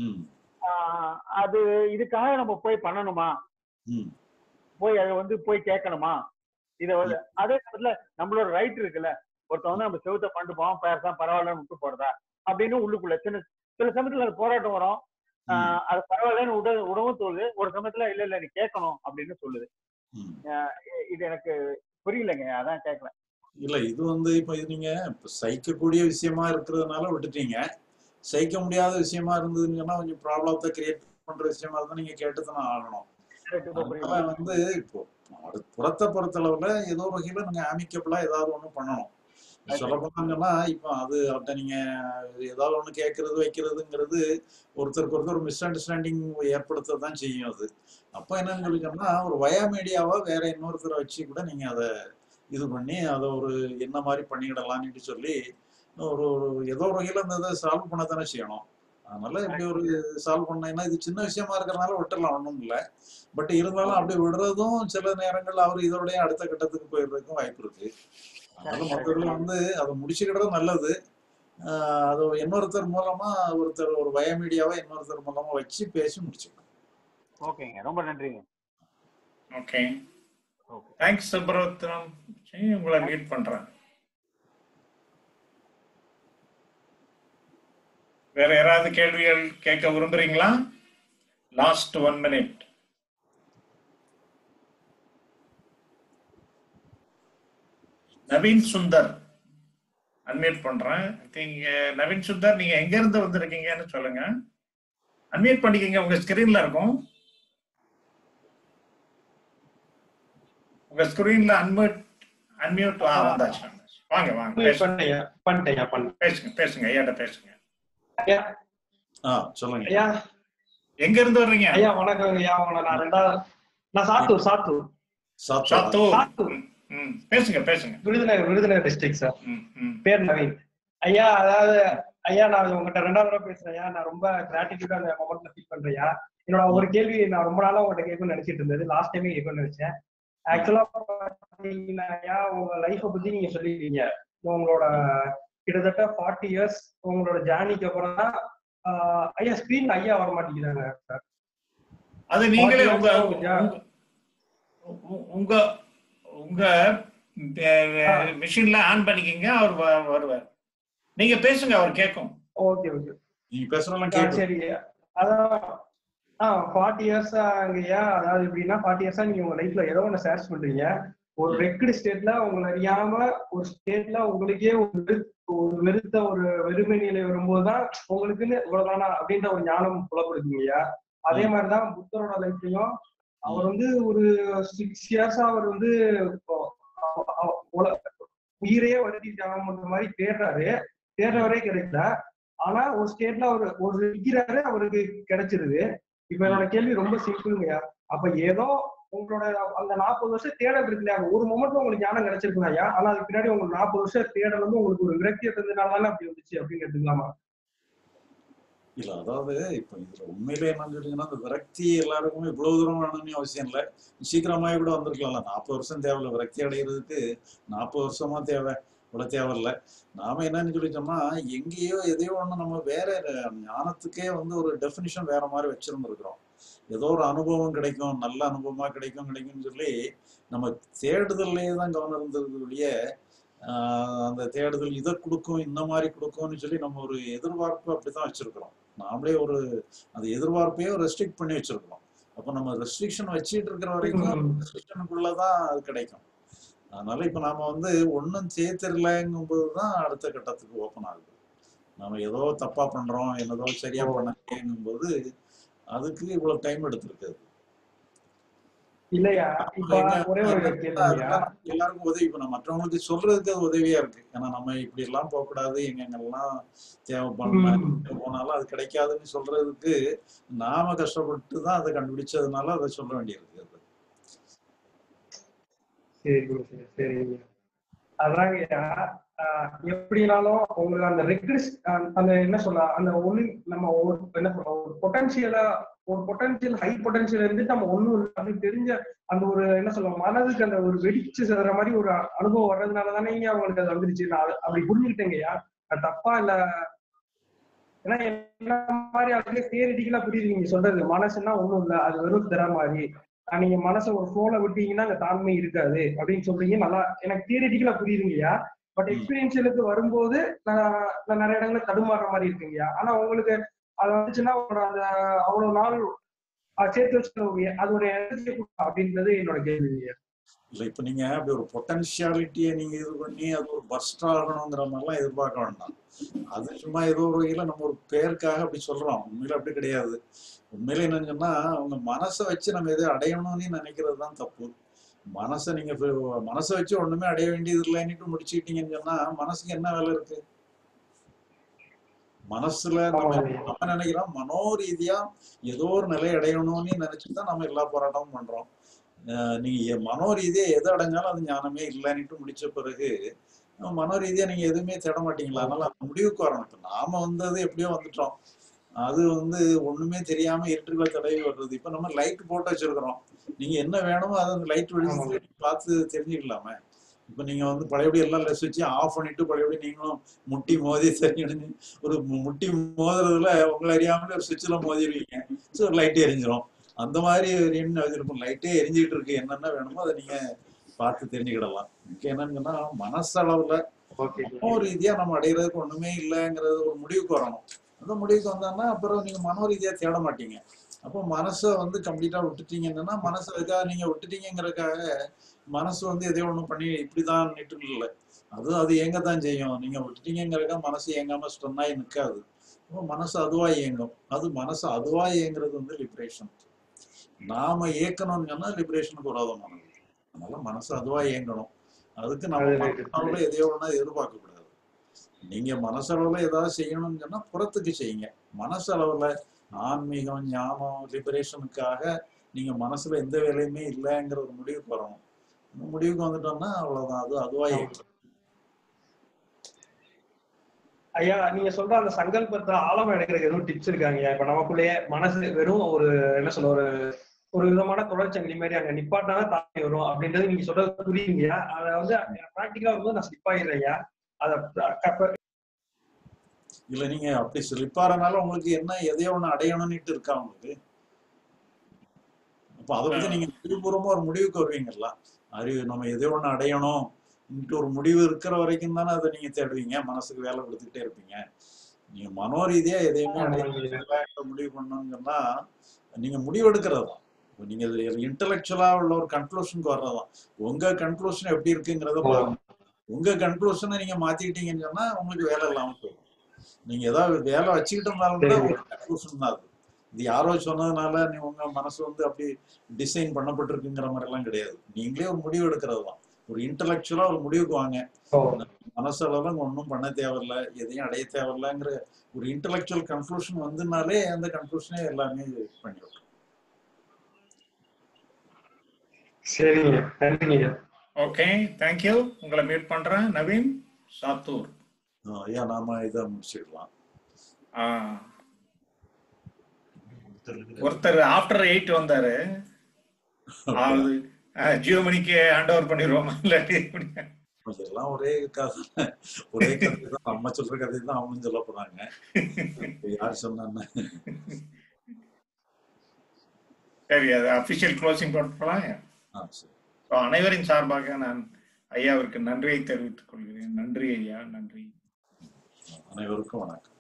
அது இதுக்காக நம்ம போய் பண்ணணுமா, போய் அதை வந்து போய் கேட்கணுமா இத வந்து? அதே சமயத்துல நம்மளோட ரைட் இருக்குல்ல, ஒருத்தவங்க வந்து நம்ம செவுத்த பண்ணிட்டு போவோம் பேசலாம் பரவாயில்லன்னு விட்டு போறதா அப்படின்னு உள்ளுக்குள்ள சின்ன சில சமயத்துல அது போராட்டம் வரும். ஆஹ் அது பரவாயில்லன்னு உட உடவும் தோணுது, ஒரு சமயத்துல இல்ல இல்ல நீ கேட்கணும் அப்படின்னு சொல்லுது. இது எனக்கு புரியலைங்க, அதான் கேட்கல. இல்ல இது வந்து இப்ப இது நீங்க சகிக்கக்கூடிய விஷயமா இருக்கிறதுனால விட்டுட்டீங்க. சகிக்க முடியாத விஷயமா இருந்ததுன்னு சொன்னா கொஞ்சம் ப்ராப்ளத்தை கிரியேட் பண்ற விஷயமா இருந்தா நீங்க கேட்டுதான் ஆகணும். வந்து இப்போ புறத்தை பொறுத்தளவுல ஏதோ ஒரு வகையில நீங்க ஆமிக்கபிளா ஏதாவது ஒண்ணு பண்ணணும். சொல்ல போனாங்கன்னா இப்ப அது அவட்ட நீங்க ஏதாவது ஒண்ணு கேட்கறது வைக்கிறதுங்கிறது ஒருத்தருக்கு ஒருத்தர் ஒரு மிஸ் அண்டர்ஸ்டாண்டிங் ஏற்படுத்ததான் செய்யும். அது அப்ப என்னன்னு சொல்லி சொன்னா ஒரு வயா மீடியாவா வேற இன்னொருத்தரை வச்சு கூட நீங்க அதை இது பண்ணி அதை ஒரு என்ன மாதிரி பண்ணிக்கிடலாம்னு சொல்லி ஒரு ஏதோ ஒரு வகையில அந்த இதை சால்வ் பண்ண தானே செய்யணும். அதனால இப்படி ஒரு சால்வ் பண்ணீங்கன்னா இது சின்ன விஷயமா இருக்கிறதுனால விட்டுலாம் ஒண்ணும் இல்லை. பட் இருந்தாலும் அப்படி விடுறதும் சில நேரங்கள் அவர் இதோடைய அடுத்த கட்டத்துக்கு போயிடுறதுக்கும் வாய்ப்பு இருக்கு. அதனால மொத்தத்துல வந்து அதை முடிச்சுக்கிட்டது நல்லது. ஆஹ் அது இன்னொருத்தர் மூலமா ஒருத்தர் ஒரு வய மீடியாவை இன்னொருத்தர் மூலமா வச்சு பேசி முடிச்சுக்கலாம். ஓகேங்க, ரொம்ப நன்றிங்க. Okay, thanks Subrathnam. உங்களை மீட் பண்றேன். வேற யாராவது கேள்விகள் கேட்க விரும்புறீங்களா? Last one minute. Naveen Sundar unmute பண்றேன். நவீன் சுந்தர், நீங்க எங்க இருந்து வந்திருக்கீங்கன்னு சொல்லுங்க. அன்மியூட் பண்ணிக்கங்க, உங்க ஸ்கிரீன்ல இருக்கும். உங்க ஸ்கிரீன்ல அன்மியூட் அன்மியூட் வந்தாச்சு. வாங்க வாங்க பேசுங்க பேசுங்க ஐயாட்ட பேசுங்க. சொல்லுங்க ஐயா. எங்க இருந்து வர்றீங்க? ஐயா வணக்கம் ஐயா. நான் ரெண்டாவது நான் சாத்தூர் சாத்தூர் சாத்தூர் சாத்தூர் பேசுங்க பேசுங்க. Virudhunagar Virudhunagar district sir. பேர் நவீன் ஐயா. அதாவது ஐயா நான் உங்ககிட்ட ரெண்டாவது தடவை பேசுறேன் ஐயா. நான் ரொம்ப கிராட்டிடியூடா அந்த மொமெண்ட்ல ஃபீல் பண்றேன் ஐயா. என்னோட ஒரு கேள்வி நான் ரொம்ப நாளா உங்கள்கிட்ட கேட்கணும்னு நினைச்சிட்டு இருந்தது. லாஸ்ட் டைமே கேட்கணும்னு நினைச்சேன். ஆக்சுவலா பாத்தீங்கன்னா ஐயா உங்க லைஃபை பத்தி நீங்க சொல்லிருக்கீங்க. உங்களோட கிட்டத்தட்ட ஃபார்ட்டி இயர்ஸ் உங்களோட ஜேர்னிக்கு அப்புறம் தான் ஐயா ஸ்கிரீன் ஐயா வர மாட்டேங்கிறாங்க சார். அது நீங்களே உங்க உங்க உங்க மிஷின்ல ஆன் பண்ணிக்கங்க, அவர் வருவார். நீங்க பேசுங்க, அவர் கேட்கும். ஓகே ஓகே நீங்க பேசணும். சரி, அதான் ஆஹ் ஃபார்ட்டி இயர்ஸா அங்கயா. அதாவது எப்படின்னா ஃபார்ட்டி இயர்ஸா நீங்க உங்க லைஃப்ல ஏதோ ஒண்ணு ஷேர் பண்றீங்க. ஒரு ரெக்கடு ஸ்டேட்ல உங்களை அறியாம ஒரு ஸ்டேட்ல உங்களுக்கே ஒரு ஒரு வெறுத்த ஒரு வெறுமை நிலை வரும்போதுதான் உங்களுக்குன்னு இவ்வளவுதானா அப்படின்ற ஒரு ஞானம் புலப்படுத்தீங்கய்யா. அதே மாதிரிதான் புத்தரோட லைஃப்லயும் அவர் வந்து ஒரு சிக்ஸ் இயர்ஸா அவர் வந்து உயிரையே வருத்திட்டாங்க மாதிரி தேடுறாரு. தேடுறவரே கிடைக்கல. ஆனா ஒரு ஸ்டேட்ல அவர் ஒரு நிற்கிறாரு, அவருக்கு கிடைச்சிருது. இப்ப என்னோட கேள்வி ரொம்ப சிம்பிளுங்கய்யா. அப்ப ஏதோ உங்களோட அந்த நாற்பது வருஷம் தேடல் இருக்கு இல்லையா, ஒரு மொமெண்ட்ல உங்களுக்கு ஞானம் கிடைச்சிருக்குங்க ஐயா. ஆனா அதுக்கு பின்னாடி உங்களுக்கு நாற்பது வருஷம் தேடல் வந்து உங்களுக்கு ஒரு விரக்தியை தந்ததுனால அப்படி வந்துச்சு அப்படின்னு எடுத்துக்கலாமா? இல்ல அதாவது இப்ப இதுல உண்மையிலே என்னன்னு கேட்டீங்கன்னா அந்த விரக்தி எல்லாருக்குமே இவ்வளவு தூரம் வேணும்னு அவசியம் இல்லை. சீக்கிரமாவே கூட வந்திருக்கலாம்ல. நாற்பது வருஷம் தேவையில்ல விரக்தி அடைகிறதுக்கு. நாற்பது வருஷமா தேவை இவ்வளவு தேவையில்ல. நாம என்னன்னு சொல்லிட்டோம்னா எங்கேயோ எதையோ ஒண்ணு நம்ம வேற ஞானத்துக்கே வந்து ஒரு டெஃபினிஷன் வேற மாதிரி வச்சிருந்துருக்கிறோம். ஏதோ ஒரு அனுபவம் கிடைக்கும், நல்ல அனுபவமா கிடைக்கும் கிடைக்கும்னு சொல்லி நம்ம தேடுதல்லையே தான் கவனம் இருந்ததுடைய ஆஹ் அந்த தேடுதல் இதை கொடுக்கும் இந்த மாதிரி கொடுக்கும்னு சொல்லி நம்ம ஒரு எதிர்பார்ப்பு அப்படிதான் வச்சிருக்கிறோம். நாமளே ஒரு அந்த எதிர்பார்ப்பையும் ரெஸ்ட்ரிக்ட் பண்ணி வச்சிருக்கிறோம். அப்போ நம்ம ரெஸ்ட்ரிக்ஷன் வச்சுட்டு இருக்கிற வரைக்கும் ரெஸ்ட்ரிக்ஷனுக்குள்ளதான் அது கிடைக்கும். அதனால இப்ப நாம வந்து ஒன்னும் சேர்த்திடலங்கும் போதுதான் அடுத்த கட்டத்துக்கு ஓப்பன் ஆகுது. நம்ம ஏதோ தப்பா பண்றோம், என்னதோ சரியா பண்ணங்கும் போது அதுக்கு இவ்வளவு டைம் எடுத்திருக்காது. இல்லையா இப்ப ஒரே ஒரு கேள்வியா, எல்லாருக்கும் உதவி பண்ண மற்றவங்களுக்கு சொல்றதுக்கு அது உதவியா இருக்கு. ஏன்னா நம்ம இப்படி எல்லாம் போக கூடாது, எங்கெங்கெல்லாம் தேவைப்படணும் போனாலும் அது கிடைக்காதுன்னு சொல்றதுக்கு நாம கஷ்டப்பட்டு தான் அதை கண்டுபிடிச்சதுனால அதை சொல்ல வேண்டியிருக்கு. அது சரிங்க சரி சரிங்க. அதாங்கய்யா எப்படினாலும் உங்களுக்கு அந்த ரெக்ரிஸ் அந்த என்ன சொல்ல அந்த ஒண்ணு நம்ம ஒரு என்ன சொல்ல ஒரு பொட்டன்சியலா ஒரு பொட்டன்சியல் ஹை பொட்டன்சியல் இருந்துட்டு நம்ம ஒண்ணும் அப்படின்னு தெரிஞ்ச அந்த ஒரு என்ன சொல்ல மனதுக்கு அந்த ஒரு வெடிச்சு செதுற மாதிரி ஒரு அனுபவம் வர்றதுனால தானே அவங்களுக்கு அது வந்துருச்சு. நான் அப்படி புரிஞ்சுக்கிட்டேங்கய்யா, தப்பா இல்ல? ஏன்னா என்ன மாதிரி அதுலயே தியரிட்டிக்கலா புரியுது நீங்க சொல்றது. மனசுன்னா ஒண்ணும் இல்லை, அது வெறும் திற மாதிரி. நீங்க மனசை ஒரு ஃப்ளோல விட்டீங்கன்னா அங்க தாண்மை இருக்காது அப்படின்னு சொல்றீங்க. நல்லா எனக்கு தியரிட்டிக்கலா புரியுதுங்கய்யா. பட் எக்ஸ்பீரியன்ஷியலுக்கு வரும்போது நான் நான் நிறைய இடங்களை தடுமாறுற மாதிரி இருக்குங்கய்யா. ஆனா உங்களுக்கு அது வந்துச்சுன்னா அந்த அவ்வளவு நாள் சேர்த்து வச்சு அது ஒரு எனர்ஜி அப்படின்றது என்னோட கேள்விங்கய்யா. இல்ல இப்ப நீங்க அப்படி ஒரு பொட்டன்ஷியாலிட்டியை நீங்க இது பண்ணி அது ஒரு பஸ்ட் ஆகணுங்கிற மாதிரிலாம் எதிர்பார்க்க வேண்டாம். அது சும்மா ஏதோ ஒரு வகையில நம்ம ஒரு பேருக்காக அப்படி சொல்றோம். உண்மையில அப்படி கிடையாது. உண்மையில என்னன்னு சொன்னா அவங்க மனசை வச்சு நம்ம எதை அடையணும்னு நினைக்கிறது தான் தப்பு. மனசை நீங்க மனசை வச்சு ஒண்ணுமே அடைய வேண்டியது இல்லைன்னுட்டு முடிச்சுக்கிட்டீங்கன்னு சொன்னா மனசுக்கு என்ன வேலை இருக்கு? மனசுல நம்ம நம்ம நினைக்கிறோம் மனோ ரீதியா ஏதோ ஒரு நிலை அடையணும்னு நினைச்சுதான் நம்ம எல்லா போராட்டமும் பண்றோம். நீங்க மனோ ரீதியா எதை அடைஞ்சாலும் அது ஞானமே இல்லைன்னுட்டு முடிச்ச பிறகு மனோ ரீதியா நீங்க எதுவுமே தேட மாட்டீங்களா? அதனால அந்த முடிவுக்கு வரணும். இப்ப நாம வந்தது எப்படியோ வந்துட்டோம். அது வந்து ஒண்ணுமே தெரியாம இருட்டுல தடவி வர்றது. இப்ப நம்ம லைட் போட்டு வச்சிருக்கிறோம். நீங்க என்ன வேணுமோ அதை அந்த லைட் வெளிச்சத்துல பார்த்து தெரிஞ்சுக்கலாமே. இப்ப நீங்க வந்து பழையபடி எல்லாம் லெஸ் வச்சு ஆஃப் பண்ணிட்டு பழையபடி நீங்களும் முட்டி மோதி தெரிஞ்சு ஒரு முட்டி மோதுறதுல உங்களை அறியாமலே ஒரு சுவிட்சில் மோதிடுவீங்க. ஸோ ஒரு லைட்டே எரிஞ்சிடும். அந்த மாதிரி ஒரு எண்ணம் வச்சிருப்போம். லைட்டே எரிஞ்சுக்கிட்டு இருக்கு, என்னென்ன வேணுமோ அதை நீங்க பார்த்து தெரிஞ்சுக்கிடலாம். என்னன்னு சொன்னா மனசளவுல மனோ ரீதியா நம்ம அடைகிறதுக்கு ஒண்ணுமே இல்லைங்கிறது ஒரு முடிவுக்கு வரணும். அந்த முடிவுக்கு வந்தோம்னா அப்புறம் நீங்க மனோ ரீதியா தேட மாட்டீங்க. அப்போ மனசை வந்து கம்ப்ளீட்டா விட்டுட்டீங்கன்னா மனசை எதுக்காக நீங்க விட்டுட்டீங்கிறதுக்காக மனசு வந்து எதையோ ஒண்ணு பண்ணி இப்படிதான் நிட்டு இல்லை. அது அது இயங்கத்தான் செய்யும். நீங்க விட்டுட்டீங்கிறதுக்காக மனசு இயங்காம ஸ்டன்னாகி நிற்காது. அப்போ மனசு அதுவா இயங்கும். அது மனசு அதுவா இயங்குறது வந்து லிபரேஷன். நாம இயக்கணும்னு சொன்னா லிபரேஷனுக்கு விரோதமானது. அதனால மனசு அதுவா இயங்கணும். அதுக்கு நம்ம மனசளவுல எதையோ ஒண்ணா எதிர்பார்க்க கூடாது. நீங்க மனசளவுல ஏதாவது செய்யணும்னு சொன்னா புறத்துக்கு செய்யுங்க. மனசளவுல ஆன்மீகம் ஞானம் லிபரேஷனுக்காக நீங்க மனசுல எந்த வேலையுமே இல்லைங்கிற ஒரு முடிவுக்கு வரணும். முடிவுக்கு வந்துட்டோம்னா அவ்வளவுதான், அது அதுவா இயங்கும். ஐயா நீங்க சொல்ற அந்த சங்கல்பத்தை ஆழமா எடுக்கிறதுக்கு எதுவும் டிப்ஸ் இருக்காங்க? இப்ப நமக்குள்ளேயே மனசு வெறும் ஒரு என்ன சொல்ல ஒரு ஒரு விதமான தொடர்ச்சங்கிலி மாதிரி அங்க நிப்பாட்டினா தாண்டி வரும் அப்படின்றது நீங்க சொல்றது புரியுங்கய்யா. அதை வந்து பிராக்டிக்கலா வரும்போது நான் ஸ்லிப் ஆயிடுறேன்யா. அதை இல்ல நீங்க அப்படி ஸ்லிப்பாறனால உங்களுக்கு என்ன எதையோ ஒண்ணு அடையணும்னுட்டு இருக்கா உங்களுக்கு? அப்ப அதை வந்து நீங்க திருப்பூரமா ஒரு முடிவுக்கு வருவீங்கல்ல. அறிவு நம்ம எதையோ ஒண்ணு அடையணும் ஒரு முடிவு இருக்கிற வரைக்கும் தானே அதை நீங்க தேடுவீங்க. மனசுக்கு வேலை கொடுத்துக்கிட்டே இருப்பீங்க. நீங்க மனோ ரீதியா எதையுமே அடைய முடிவு பண்ணணும்னு சொன்னா நீங்க முடிவு எடுக்கிறது தான். நீங்க இன்டெலெக்சுவலா உள்ள ஒரு கன்க்ளூஷனுக்கு வர்றதுதான். உங்க கன்க்ளூஷன் எப்படி இருக்குங்கிறத பாருங்க. உங்க கன்க்ளூஷனை நீங்க மாத்திக்கிட்டீங்கன்னு சொன்னா உங்களுக்கு வேலை இல்லாம போகும். நீங்க ஏதாவது வேலை வச்சுக்கிட்டு இருந்தாலும் கூட உங்களுக்கு கன்க்ளூஷன் தான் அது. இது யாரோ சொன்னதுனால நீ உங்க மனசு வந்து அப்படி டிசைன் பண்ணப்பட்டிருக்குங்கிற மாதிரி எல்லாம் கிடையாது. நீங்களே ஒரு முடிவு எடுக்கிறது தான். ஒரு இன்டெலெக்சுவலா ஒரு முடிவுக்கு வாங்க. மனசளவுல ஒன்றும் பண்ண தேவையில்லை, எதையும் அடைய தேவையில்லைங்கிற ஒரு இன்டெலெக்சுவல் கன்க்ளூஷன் வந்துனாலே அந்த கன்க்ளூஷனே எல்லாமே பண்ணிவிடும். சரிங்க, நன்றிங்க. Okay, thank you. உங்களை மீட் பண்றேன். நவீன் சாத்தூர். ஐயா நாம இதை முடிச்சிடலாம். ஒருத்தர் ஆஃப்டர் எயிட் வந்தாரு. ஜியோ மணிக்கு ஹேண்ட் ஓவர் பண்ணிடுவோம். எல்லாம் ஒரே கதை, ஒரே கதை தான். நம்ம சொல்ற கதை தான் அவங்க சொல்ல போறாங்க. யார் சொன்னாங்க? சரி, அது அபிஷியல் க்ளோசிங் போட்டுக்கலாம். அனைவரின் சார்பாக நான் ஐயாவிற்கு நன்றியை தெரிவித்துக் கொள்கிறேன். நன்றி ஐயா, நன்றி. அனைவருக்கும் வணக்கம்.